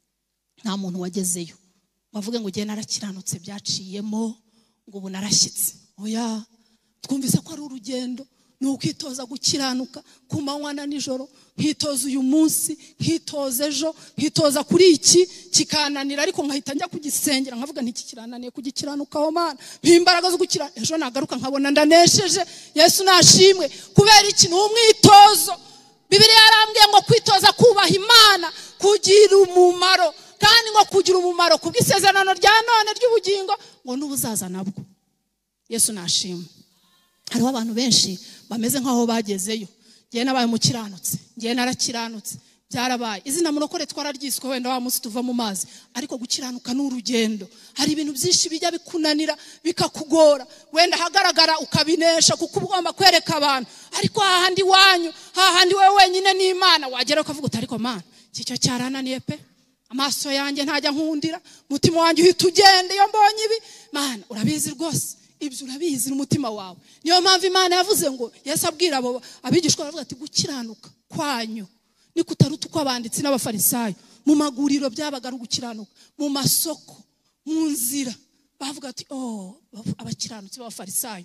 nta muntu wagezeyo bavuge ngo giye narakiranutse byaciyemo ngo ubu narashyitse. Oya, twumvise ko ari urugendo. Ni ukwitoza gukiranuka ku manywa na nijoro, nkitoza uyu munsi, nkitoza ejo, nkitoza kuri iki kikananira, ariko nkahita njya kugisengera nkavuga nti kikirananiye kugikiranukaho Mana, mpimbaraga zo gukira, ejo nagaruka nkabona ndanesheje. Yesu nashimwe. Kubera iki? Ni umwitozo. Bibiliya yarambwiye ngo kwitoza kubaha Imana kugira umumaro, kandi ngo kugira umumaro kubw'isezerano rya none ry'ubugingo ngo n'ubuzaza nabwo. Yesu nashimwe. Hariho abantu benshi bameze nkaho bagezeyo. Ngiye nabaye umukiranutse, ngiye narakiranutse, byarabaye. Izina murokore twararyiswe wenda wa munsi tuva mu mazi, ariko gukiranuka n'urugendo. Hari ibintu byinshi bijya bikunanira bikakugora, wenda hagaragara ukabinesha kuko ugomba kwereka abantu, ariko hahandi wanyu, hahandi wewe wenyine n'Imana wagera ukavuga uti ariko Mana cyo cyarananiye pe, amaso yanjye ntajya nkundira, mutima wanjye uhita ugenda iyo mbonye ibi. Mana urabizi rwose, ibyo urabizi n'umutima wawe. Niyo mpamvu Imana yavuze ngo Yesu abwira abo abigishwa aravuga ati gukiranuka kwanyu ni kutaruta uko abanditsi n'abafarisayo. Mu maguriro byabaga ari gukiranuka, mu masoko, mu nzira bavuga ati abakiranutsi b'abafarisayo,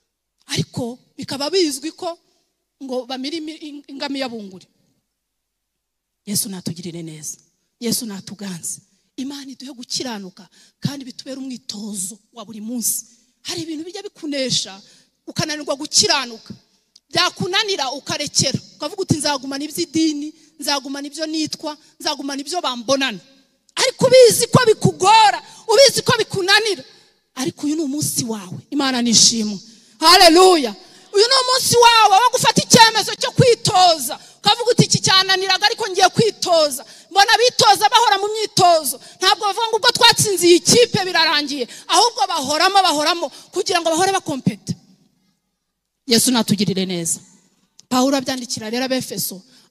ariko bikaba bizwi ko ngo bamira ingamiya bunguri. Yesu natugirire neza, Yesu natuganze. Imana iduhe gukiranuka kandi bitubera umwitozo wa buri munsi. Hari ibintu bijya bikunesha ukananirwa gukiranuka, byakunanira ukarekera ukavuga uti nzagumana iby'idini, nzagumana ibyo nitwa, nzagumana ibyo bambonana. Ariko ubizi ko bikugora, ubizi ko bikunanira, ariko uyu ni umunsi wawe. Imana nishimwe. Haleluya. Uyu ni umunsi wawe wo gufata icyemezo cyo kwitoza, ukavuga uti iki cyananiraga ariko ngiye kwitoza. Mbona bitoza bahora mu myitozo, ntabwo bavuga ngo ubwo twatsinze iyi kipe birarangiye, ahubwo bahoramo kugira ngo bahore bakompeta. Yesu natugirire neza. Pawulo abyandikira rero Abefeso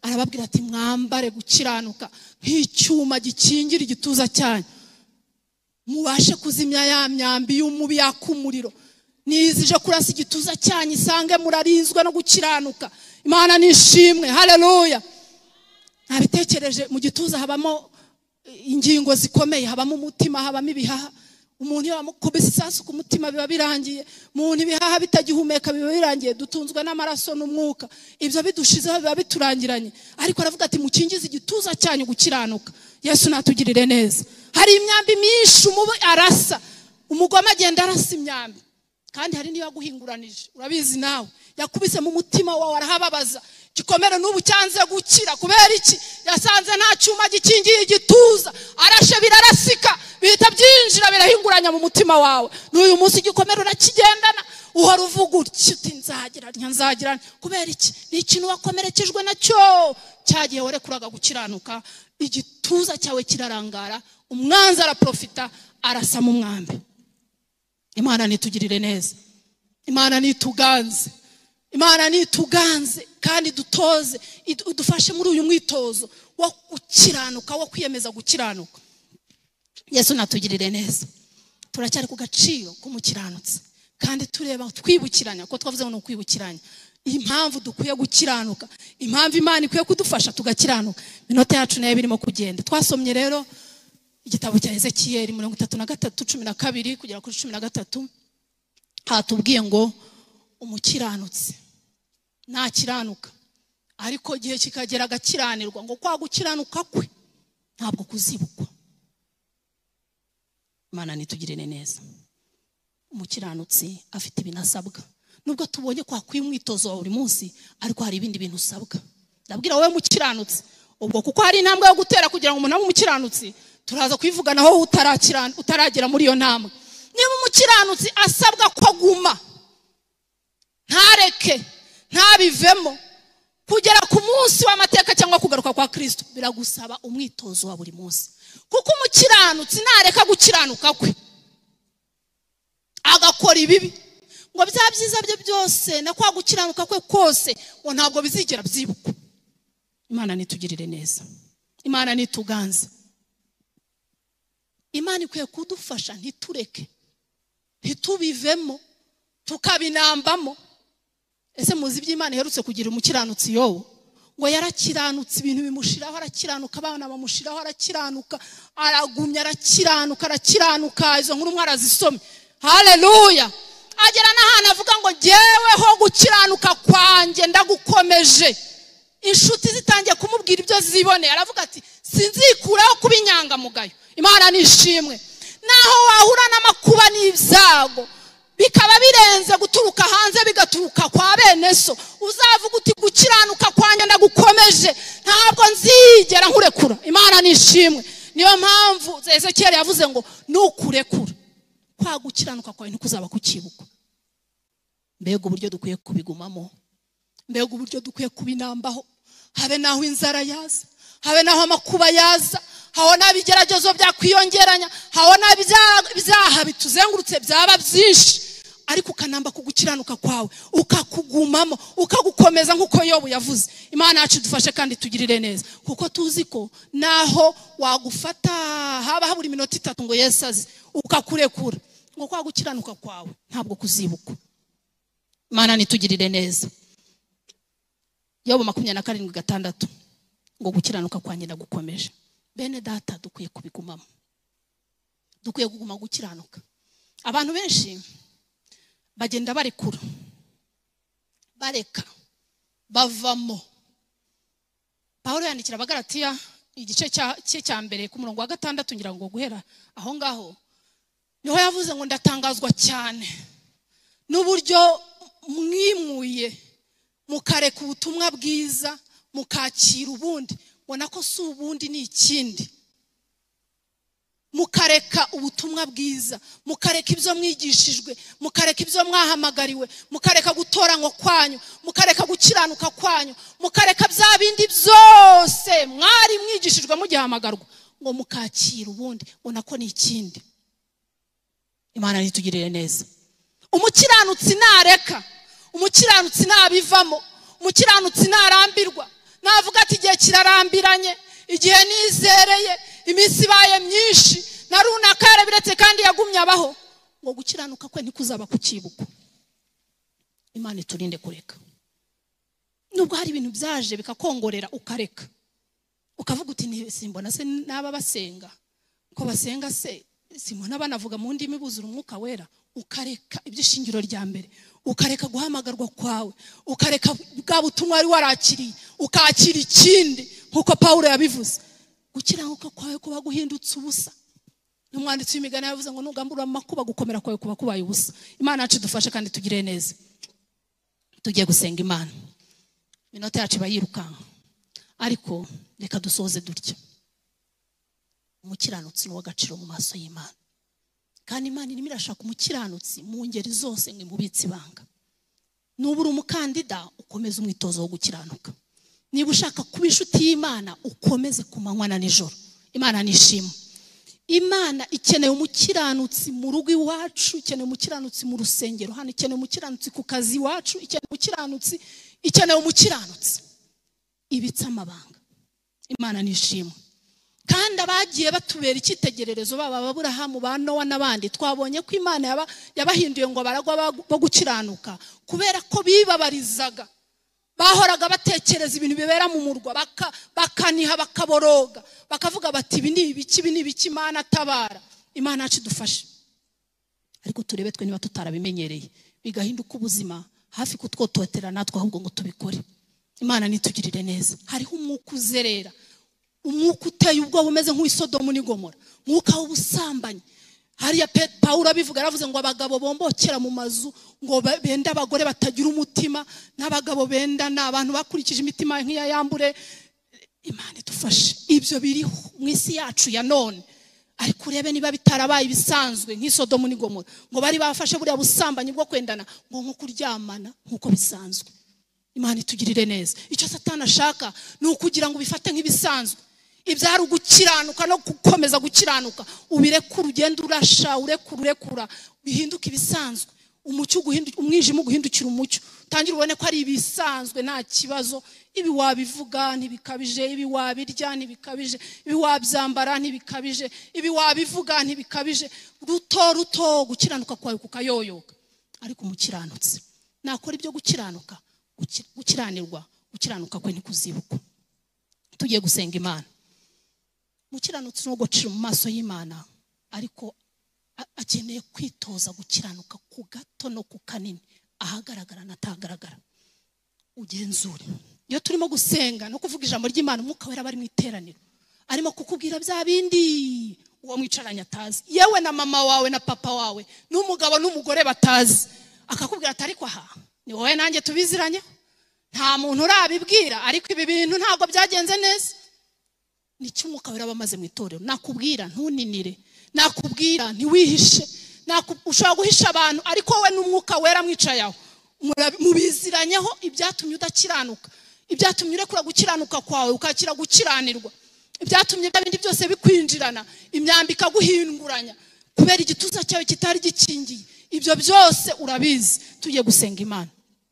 arababwira ati mwambare gukiranuka nk'icyuma gikingira igituza cyanyu, mubashe kuzimya ya myambi y'umubi yaka umuriro. Nizije kurasa igituza cyanyu isange murarinzwe no gukiranuka. Imana nishimwe. Haleluya. Nabitekereje mu gituza habamo ingingo zikomeye, habamo umutima, habamo ibihaha. Umuntu iyo bamukubise isasu ku mutima biba birangiye. Umuntu ibihaha bitagihumeka biba birangiye. Dutunzwe n'amaraso n'umwuka, ibyo bidushizeho biba biturangiranye. Ariko aravuga ati mukingize igituza cyanyu gukiranuka. Yesu natugirire neza. Hari imyambi myinshi umubi arasa, umugome agenda arasa imyambi, kandi hari niyo yaguhinguranije. Urabizi nawe, yakubise mu mutima wawe arahababaza, gikomere n'ubu cyanze gukira. Kubera iki? Yasanze nta cyuma gikingiye igituza, arashe birarasika, bihita byinjira birahinguranya mu mutima wawe. N'uyu munsi gikomere urakigendana, uhora uvuga uti nzagira. Kubera iki? Ni ikintu wakomerekejwe nacyo, cyagiye warekuraga gukiranuka. Igituza cyawe kirarangara, umwanzi araprofita, arasa mu mwambi. Imana nitugirire neza. Imana nituganze. Imana nituganze kandi dutoze, udufashe muri uyu mwitozo wo gukiranuka, wo kwiyemeza gukiranuka. Yesu natugirire neza. Turacyari ku gaciro k'umukiranutsi, kandi tureba twibukiranya ko twavuze ngo kwibukiranya impamvu dukwiye gukiranuka, impamvu Imana ikwiye kudufasha tugakiranuka. Minota yacu nayo birimo kugenda. Twasomye rero igitabo cya Ezekiyeli 33:12 kugera kuri 13. Hatubwiye ngo umukiranutsi ntakiranuka, ariko gihe kikagera agakiranirwa, ngo kwa gukiranuka kwe ntabwo kuzibukwa. Imana nitugirire neza. Umukiranutsi afite ibinasabwa. Nubwo tubonye kwa kwimwitozo wa buri munsi, ariko hari ibindi bintu usabwa. Ndabwira wowe mukiranutsi, ubwo kuko hari intambwe yo gutera kugira ngo umuntu abe umukiranutsi, turaza kwivuganaho utaragera muri iyo ntambwe. Niba umukiranutsi asabwa ko aguma, ntareke, ntabivemo, kugera ku munsi w'amateka cyangwa kugaruka kwa Kristo, biragusaba umwitozo wa buri munsi. Kuko umukiranutsi nareka gukiranuka kwe, agakora ibibi, ngo bya byiza bye byose na kwa gukiranuka kwe kose, ngo ntabwo bizigera byibukwa. Imana nitugirire neza. Imana nituganze. Imana ikwiye kudufasha ntitureke, ntitubivemo, tukabinambamo. Ese muzi by'Imana iherutse kugira umukiranutsi Yobu? Ngo yarakiranutse, ibintu bimushiraho, arakiranuka, abana bamushiraho, arakiranuka, aragumya, arakiranuka. Izo nkuru mwarazisomye. Haleluya. Agera n'ahantu avuga ngo jyeweho gukiranuka kwanjye ndagukomeje. Inshuti zitangiye kumubwira ibyo zibone, aravuga ati sinzikuraho kuba inyangamugayo. Imana nishimwe. Naho wahura n'amakuba n'ibyago bikaba birenze guturuka hanze bigaturuka kwa bene so, uzavuga uti gukiranuka kwanjye ndagukomeje, ntabwo nzigera nkurekura. Imana nishimwe. Niyo mpamvu Ezekiyeli yavuze ngo nukurekura, kwa gukiranuka kwawe ntikuzaba kukibuka. Mbega uburyo dukwiye kubigumamo, mbega uburyo dukwiye kubinambaho. Habe naho inzara yaza, habe naho amakuba yaza, haho nabigeragezo byakwiyongeranya, haho nabyaha bituzengurutse byaba byinshi, ariko ukanamba kugukiranuka kwawe, ukakugumamo, ukagukomeza nkuko Yobu yavuze. Imana yacu dufashe kandi tugirire neza, kuko tuzi ko naho wagufata haba habura iminota 3 ngo Yesu azi ukakurekura, ngo kwa gukiranuka kwawe ntabwo kuzibukwa. Imana nitugirire neza. Yobu 27:6 ngo gukiranuka kwanjye ndagukomeje. Bene data, dukwiye kubigumamo, dukwiye kuguma gukiranuka. Abantu benshi bagenda barekura, bareka, bavamo. Pawulo yandikira Abagalatiya igice cya mbere ku murongo wa 6 ngira ngo guhera aho ngaho niho yavuze ngo ndatangazwa cyane n'uburyo mwimuye mukareka ubutumwa bwiza mukakira ubundi, bona ko si ubundi ni ikindi. Mukareka ubutumwa bwiza, mukareka ibyo mwigishijwe, mukareka ibyo mwahamagariwe, mukareka gutoranywa kwanyu, mukareka gukiranuka kwanyu, mukareka bya bindi byose mwari mwigishijwe mugihamagarwa, ngo mukakira ubundi, bona ko ni ikindi. Imana nitugirire neza. Umukiranutsi nareka, umukiranutsi nabivamo, umukiranutsi narambirwa, navuga ati igihe kirarambiranye, igihe nizereye, iminsi ibaye myinshi, na runaka yarabiretse kandi yagumye abaho, ngo gukiranuka kwe ntikuzaba kukibuka. Imana iturinde kureka. Nubwo hari ibintu byaje bikakongorera ukareka, ukavuga uti simbona se n'aba basenga ko basenga se, simbona banavuga mu ndimi buzura umwuka wera, ukareka ibyishingiro rya mbere, ukareka guhamagarwa kwawe, ukareka bwa butumwa wari warakiriye, ukakira ikindi nkuko Paulo yabivuze. Gukiranuka kwawe kuba guhindutse ubusa. N'umwanditsi w'imigani yavuze ngo nugambura amakuba gukomera kwawe kuba kubaye ubusa. Imana yacu dufashe kandi tugire neza. Tugiye gusenga Imana. Minota yacu bayirukanka, ariko reka dusoze dutya. Umukiranutsi ni w'agaciro mu maso y'Imana, kandi Imana irimo irashaka umukiranutsi mu ngeri zose ngo imubitse ibanga. Nubura umukandida ukomeze umwitozo wo gukiranuka. Niba ushaka kuba inshuti y'Imana ukomeze ku manywa na nijoro. Imana nishima. Imana ikeneye umukiranutsi mu rugo iwacu, ikeneye umukiranutsi mu rusengero hano, ikeneye umukiranutsi ku kazi iwacu, ikeneye umukiranutsi ibitsa amabanga. Imana nishima. Kandi abagiye batubera icyitegererezo, baba Aburahamu, ba Nowa n'abandi, twabonye ko Imana yabahinduye ngo baragwa bo gukiranuka, kubera ko bibabarizaga, bahoraga batekereza ibintu bibera mu murwa, bakaniha, bakaboroga, bakavuga bati ibi ni ibiki Imana atabara. Imana yacu dufashe. Ariko turebe twe niba tutarabimenyereye bigahinduka ubuzima hafi kutwototera natwe, ahubwo ngo tubikore. Imana nitugirire neza. Hariho umwuka uzerera, umwuka uteye ubwoba umeze nk'uw'isodomu n'igomora, mwuka w'ubusambanyi. Hariya Paulo abivuga, aravuze ngo abagabo bombokera mu mazu, ngo benda abagore batagira umutima, n'abagabo benda n'abantu bakurikije imitima nk'iya yambure. Imana idufashe. Ibyo biriho mu isi yacu ya none, ariko urebe niba bitarabaye ibisanzwe nk'isodomu n'igomora, ngo bari bafashe buriya busambanyi bwo kwendana ngo nko kuryamana nkuko bisanzwe. Imana itugirire neza. Icyo Satani ashaka ni ukugira ngo bifate nk'ibisanzwe. Ibyari gukiranuka no gukomeza gukiranuka ubirekura, ugenda urasha, urekura bihinduka ibisanzwe. Umucyo umwijima guhindukira umucyo, tangira ubone ko ari ibisanzwe nta kibazo. Ibi wabivuga ntibikabije, ibi wabirya ntibikabije, ibi wabyambara ntibikabije, ibi wabivuga ntibikabije. Ruto gukiranuka kwawe kukayoyoka. Ariko umukiranutsi nakora ibyo gukiranuka, gukiranuka kwe ntikuzibukwa. Tugiye gusenga Imana. Umukiranutsi no gucira mu maso y'Imana, ariko akeneye kwitoza gukiranuka ku gato no ku kanini, ahagaragara n'atagaragara. Ugenzure. Iyo turimo gusenga no kuvuga ijambo ry'Imana, Umwuka Wera bari mu iteraniro arimo kukubwira bya bindi uwo mwicaranye atazi, yewe na mama wawe na papa wawe n'umugabo n'umugore batazi, akakubwira ati ariko aha ni wowe nanjye tubiziranye, nta muntu urabibwira, ariko ibi bintu ntabwo byagenze neza. Nicyo Umwuka Wera bamaze mu itorero. Nakubwira ntuninire, nakubwira ntiwihishe, ushobora guhisha abantu, ariko wowe n'Umwuka Wera mwicayaho mubiziranyeho ibyatumye udakiranuka, ibyatumye urekura gukiranuka kwawe ukakira gukiranirwa, ibyatumye ibindi byose bikwinjirana, imyambi ikaguhinguranya kubera igituza cyawe kitari gikingiye. Ibyo byose urabizi. Tugiye gusenga Imana,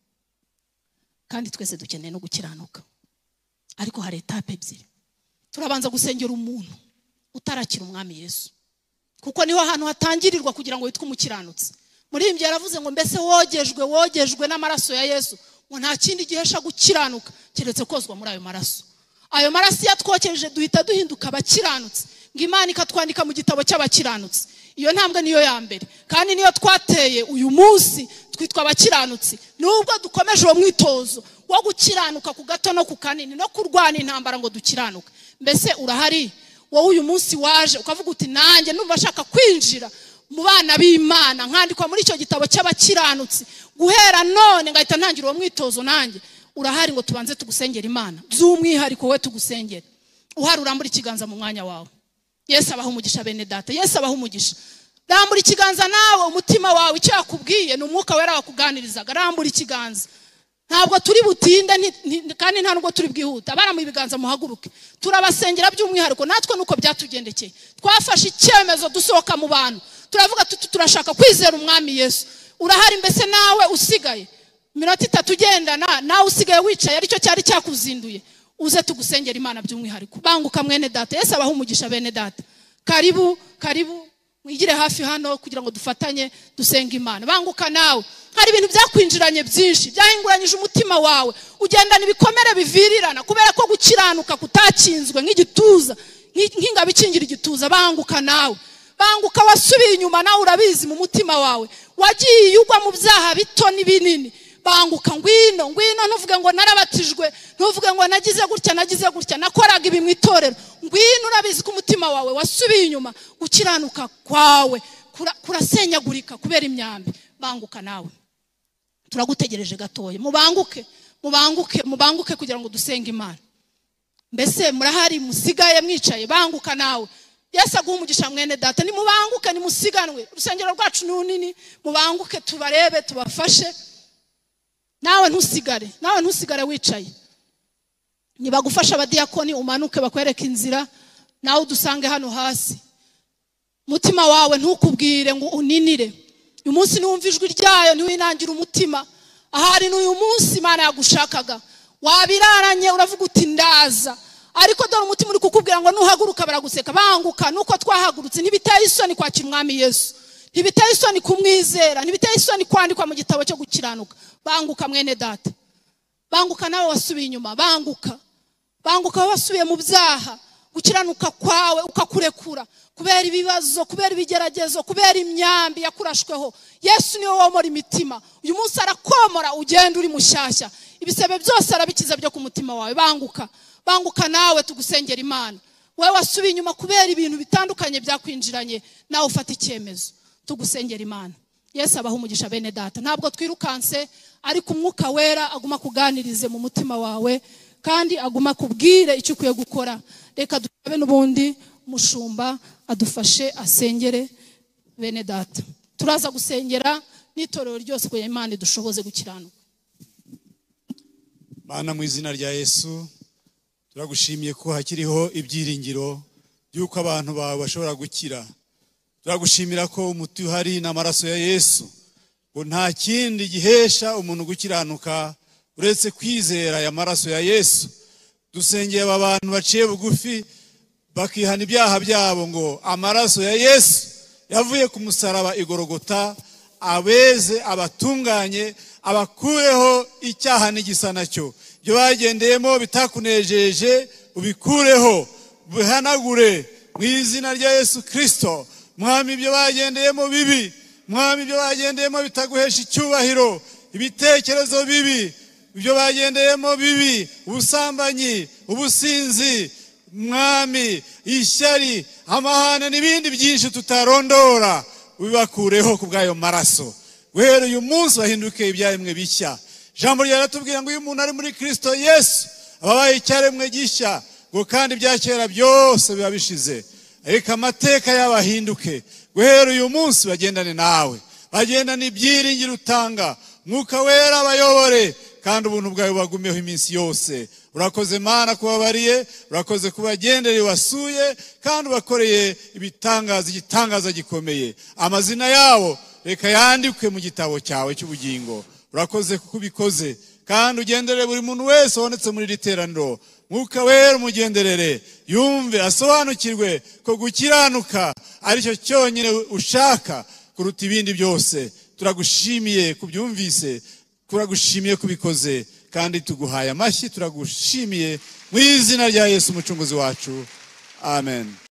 kandi twese dukeneye no gukiranuka, ariko hari etape ebyiri. Turabanza gusengera umuntu utarakira umwami Yesu, kuko niho hantu hatangirirwa kugira ngo witwe umukiranutsi. Muri imbye yaravuze ngo mbese wogejwe n'amaraso ya Yesu, ngo nta kindi gihesha gukiranuka keretse kozwa muri ayo maraso. Ayo maraso yatwokeje duhita duhinduka abakiranutsi, ngo Imana ikatwandika mu gitabo cy'abakiranutsi. Iyo ntambwe niyo ya mbere, kandi niyo twateye uyu munsi twitwa abakiranutsi. Nubwo dukomeje uwo mwitozo wo gukiranuka ku gato no ku kanini, no kurwana intambara ngo dukiranuka. Mbese urahari wowe uyu munsi waje ukavuga uti nanjye numva ashaka kwinjira mu bana b'Imana, nkandikwa muri icyo gitabo cy'abakiranutsi, guhera none ngahita ntangira uwo mwitozo nanjye. Urahari ngo tubanze tugusengera Imana by'umwihariko, we tugusengera. Uhari urambura ikiganza mu mwanya wawe. Yesu abaho umugisha bene data, Yesu abaho umugisha. Rambura ikiganza nawe, umutima wawe icyo yakubwiye ni Umwuka Wera wakuganirizaga. Rambura ikiganza. Ntabwo turi butinde kandi nta nubwo turi bwihuta. Baramu ibiganza muhaguruke. Turabasengera by'umwihariko, natwe nuko byatugendekeye. Twafashe icyemezo dusohoka mu bantu, turavuga turashaka kwizera umwami Yesu. Urahari mbese nawe usigaye minota 3 ugendana, nawe usigaye wicaye aricyo cyari cyakuzinduye, uze tugusengera Imana by'umwihariko. Banguka mwene data, Yesu abaha umugisha bene data. Karibu mwigire hafi hano kugira ngo dufatanye dusenga Imana. Banguka nawe, hari ibintu byakwinjiranye byinshi, byahinguranyije umutima wawe, ugendana ibikomere bivirirana kubera ko gukiranuka kutakinzwe nk'igituza, nk'ingabo ikingira igituza. Banguka nawe, banguka wasubiye inyuma, nawe urabizi mu mutima wawe wagiye ugwa mu byaha bito n'ibinini. Banguka, ngwino ntuvuge ngo narabatijwe, ntuvuge ngo nagize gutya nakoraga ibi mu itorero. Ngwino, urabizi ko umutima wawe wasubiye inyuma, gukiranuka kwawe kurasenyagurika kubera imyambi. Banguka nawe, turagutegereje gatoya. Mubanguke kugira ngo dusenge Imana. Mbese murahari musigaye mwicaye? Banguka nawe, Yesu aguha umugisha mwene data. Nimubanguke, nimusiganwe, urusengero rwacu ni runini. Mubanguke tubarebe, tubafashe. Nawe ntusigare wicaye. Nibagufasha abadiyakoni umanuke bakwereka inzira, nawe udusange hano hasi. Mutima wawe ntukubwire ngo uninire. Uyu munsi niwumva ijwi ryayo ntiwinangira umutima. Ahari n'uyu munsi Imana yagushakaga, wabiraranye uravuga uti ndaza, ariko dore umutima uri kukubwira ngo nuhaguruka baraguseka. Banguka, nuko twahagurutse. Ntibiteye isoni kwakira Umwami Yesu, ntibiteye isoni kumwizera, ntibiteye isoni kwandikwa mu gitabo cyo gukiranuka. Banguka mwene data, banguka nawe wasubiye inyuma. Banguka wasubiye mu byaha, gukiranuka kwawe ukakurekura kubera ibibazo, kubera ibigeragezo, kubera imyambi yakurashweho. Yesu niwe womora imitima. Uyu munsi arakomora, ugenda uri mushyashya, ibisebe byose arabikiza byo ku mutima wawe. Banguka nawe tugusengera Imana. Wewe wasubiye inyuma kubera ibintu bitandukanye byakwinjiranye, nawe ufata icyemezo, tugusengera Imana. Yesu abaha umugisha bene data. Ntabwo twirukanse, ariko Umwuka Wera aguma kuganirize mu mutima wawe, kandi aguma kubwire icyo ukwiye gukora. Reka dusabe n'ubundi mushumba adufashe asengere bene data. Turaza gusengera n'itorero ryose kugira Imana idushoboze gukiranuka. Mana, mu izina rya Yesu turagushimiye ko hakiriho ibyiringiro by'uko abantu bawe bashobora gukira. Turagushimira ko umuti uhari n'amaraso ya Yesu, ngo nta kindi gihesha umuntu gukiranuka uretse kwizera aya maraso ya Yesu. Dusengeye aba bantu baciye bugufi bakihana ibyaha byabo, ngo amaraso ya Yesu yavuye ku musaraba igorogota abeze, abatunganye, abakureho icyaha n'igisa nacyo. Ibyo bagendeyemo bitakunejeje ubikureho, bihanagure mu izina rya Yesu Kristo. Mwami, ibyo bagendeyemo bibi, Mwami, ibyo bagendeyemo bitaguhesha icyubahiro, ibitekerezo bibi, ibyo bagendeyemo bibi, ubusambanyi, ubusinzi, Mwami, ishyari, amahane n'ibindi byinshi tutarondora, ubibakureho ku bw'ayo maraso. Guhera uyu munsi bahinduke ibyaremwe bishya. Ijambo ryaratubwira ngo iyo umuntu ari muri Kristo Yesu ababaye icyaremwe gishya, ngo kandi ibya kera byose biba bishize. Reka amateka y'abahinduke. Guhera uyu munsi bagendane nawe, bagendane ibyiringiro utanga. Mwuka Wera abayobore, kandi ubuntu bwawe bagumeho iminsi yose. Urakoze Mana kubabariye, urakoze kubagendere wasuye, kandi ubakoreye igitangaza gikomeye. Amazina yabo reka yandikwe mu gitabo cyawe cy'ubugingo. Urakoze kuko ubikoze, kandi ugendere buri muntu wese wabonetse muri iri teraniro. Mwuka Wera umugenderere, yumve asobanukirwe ko gukiranuka aricyo cyonyine ushaka kuruta ibindi byose. Turagushimiye kubyumvise, turagushimiye kubikoze, kandi tuguhaye amashyi. Turagushimiye mu izina rya Yesu umucunguzi wacu, amen.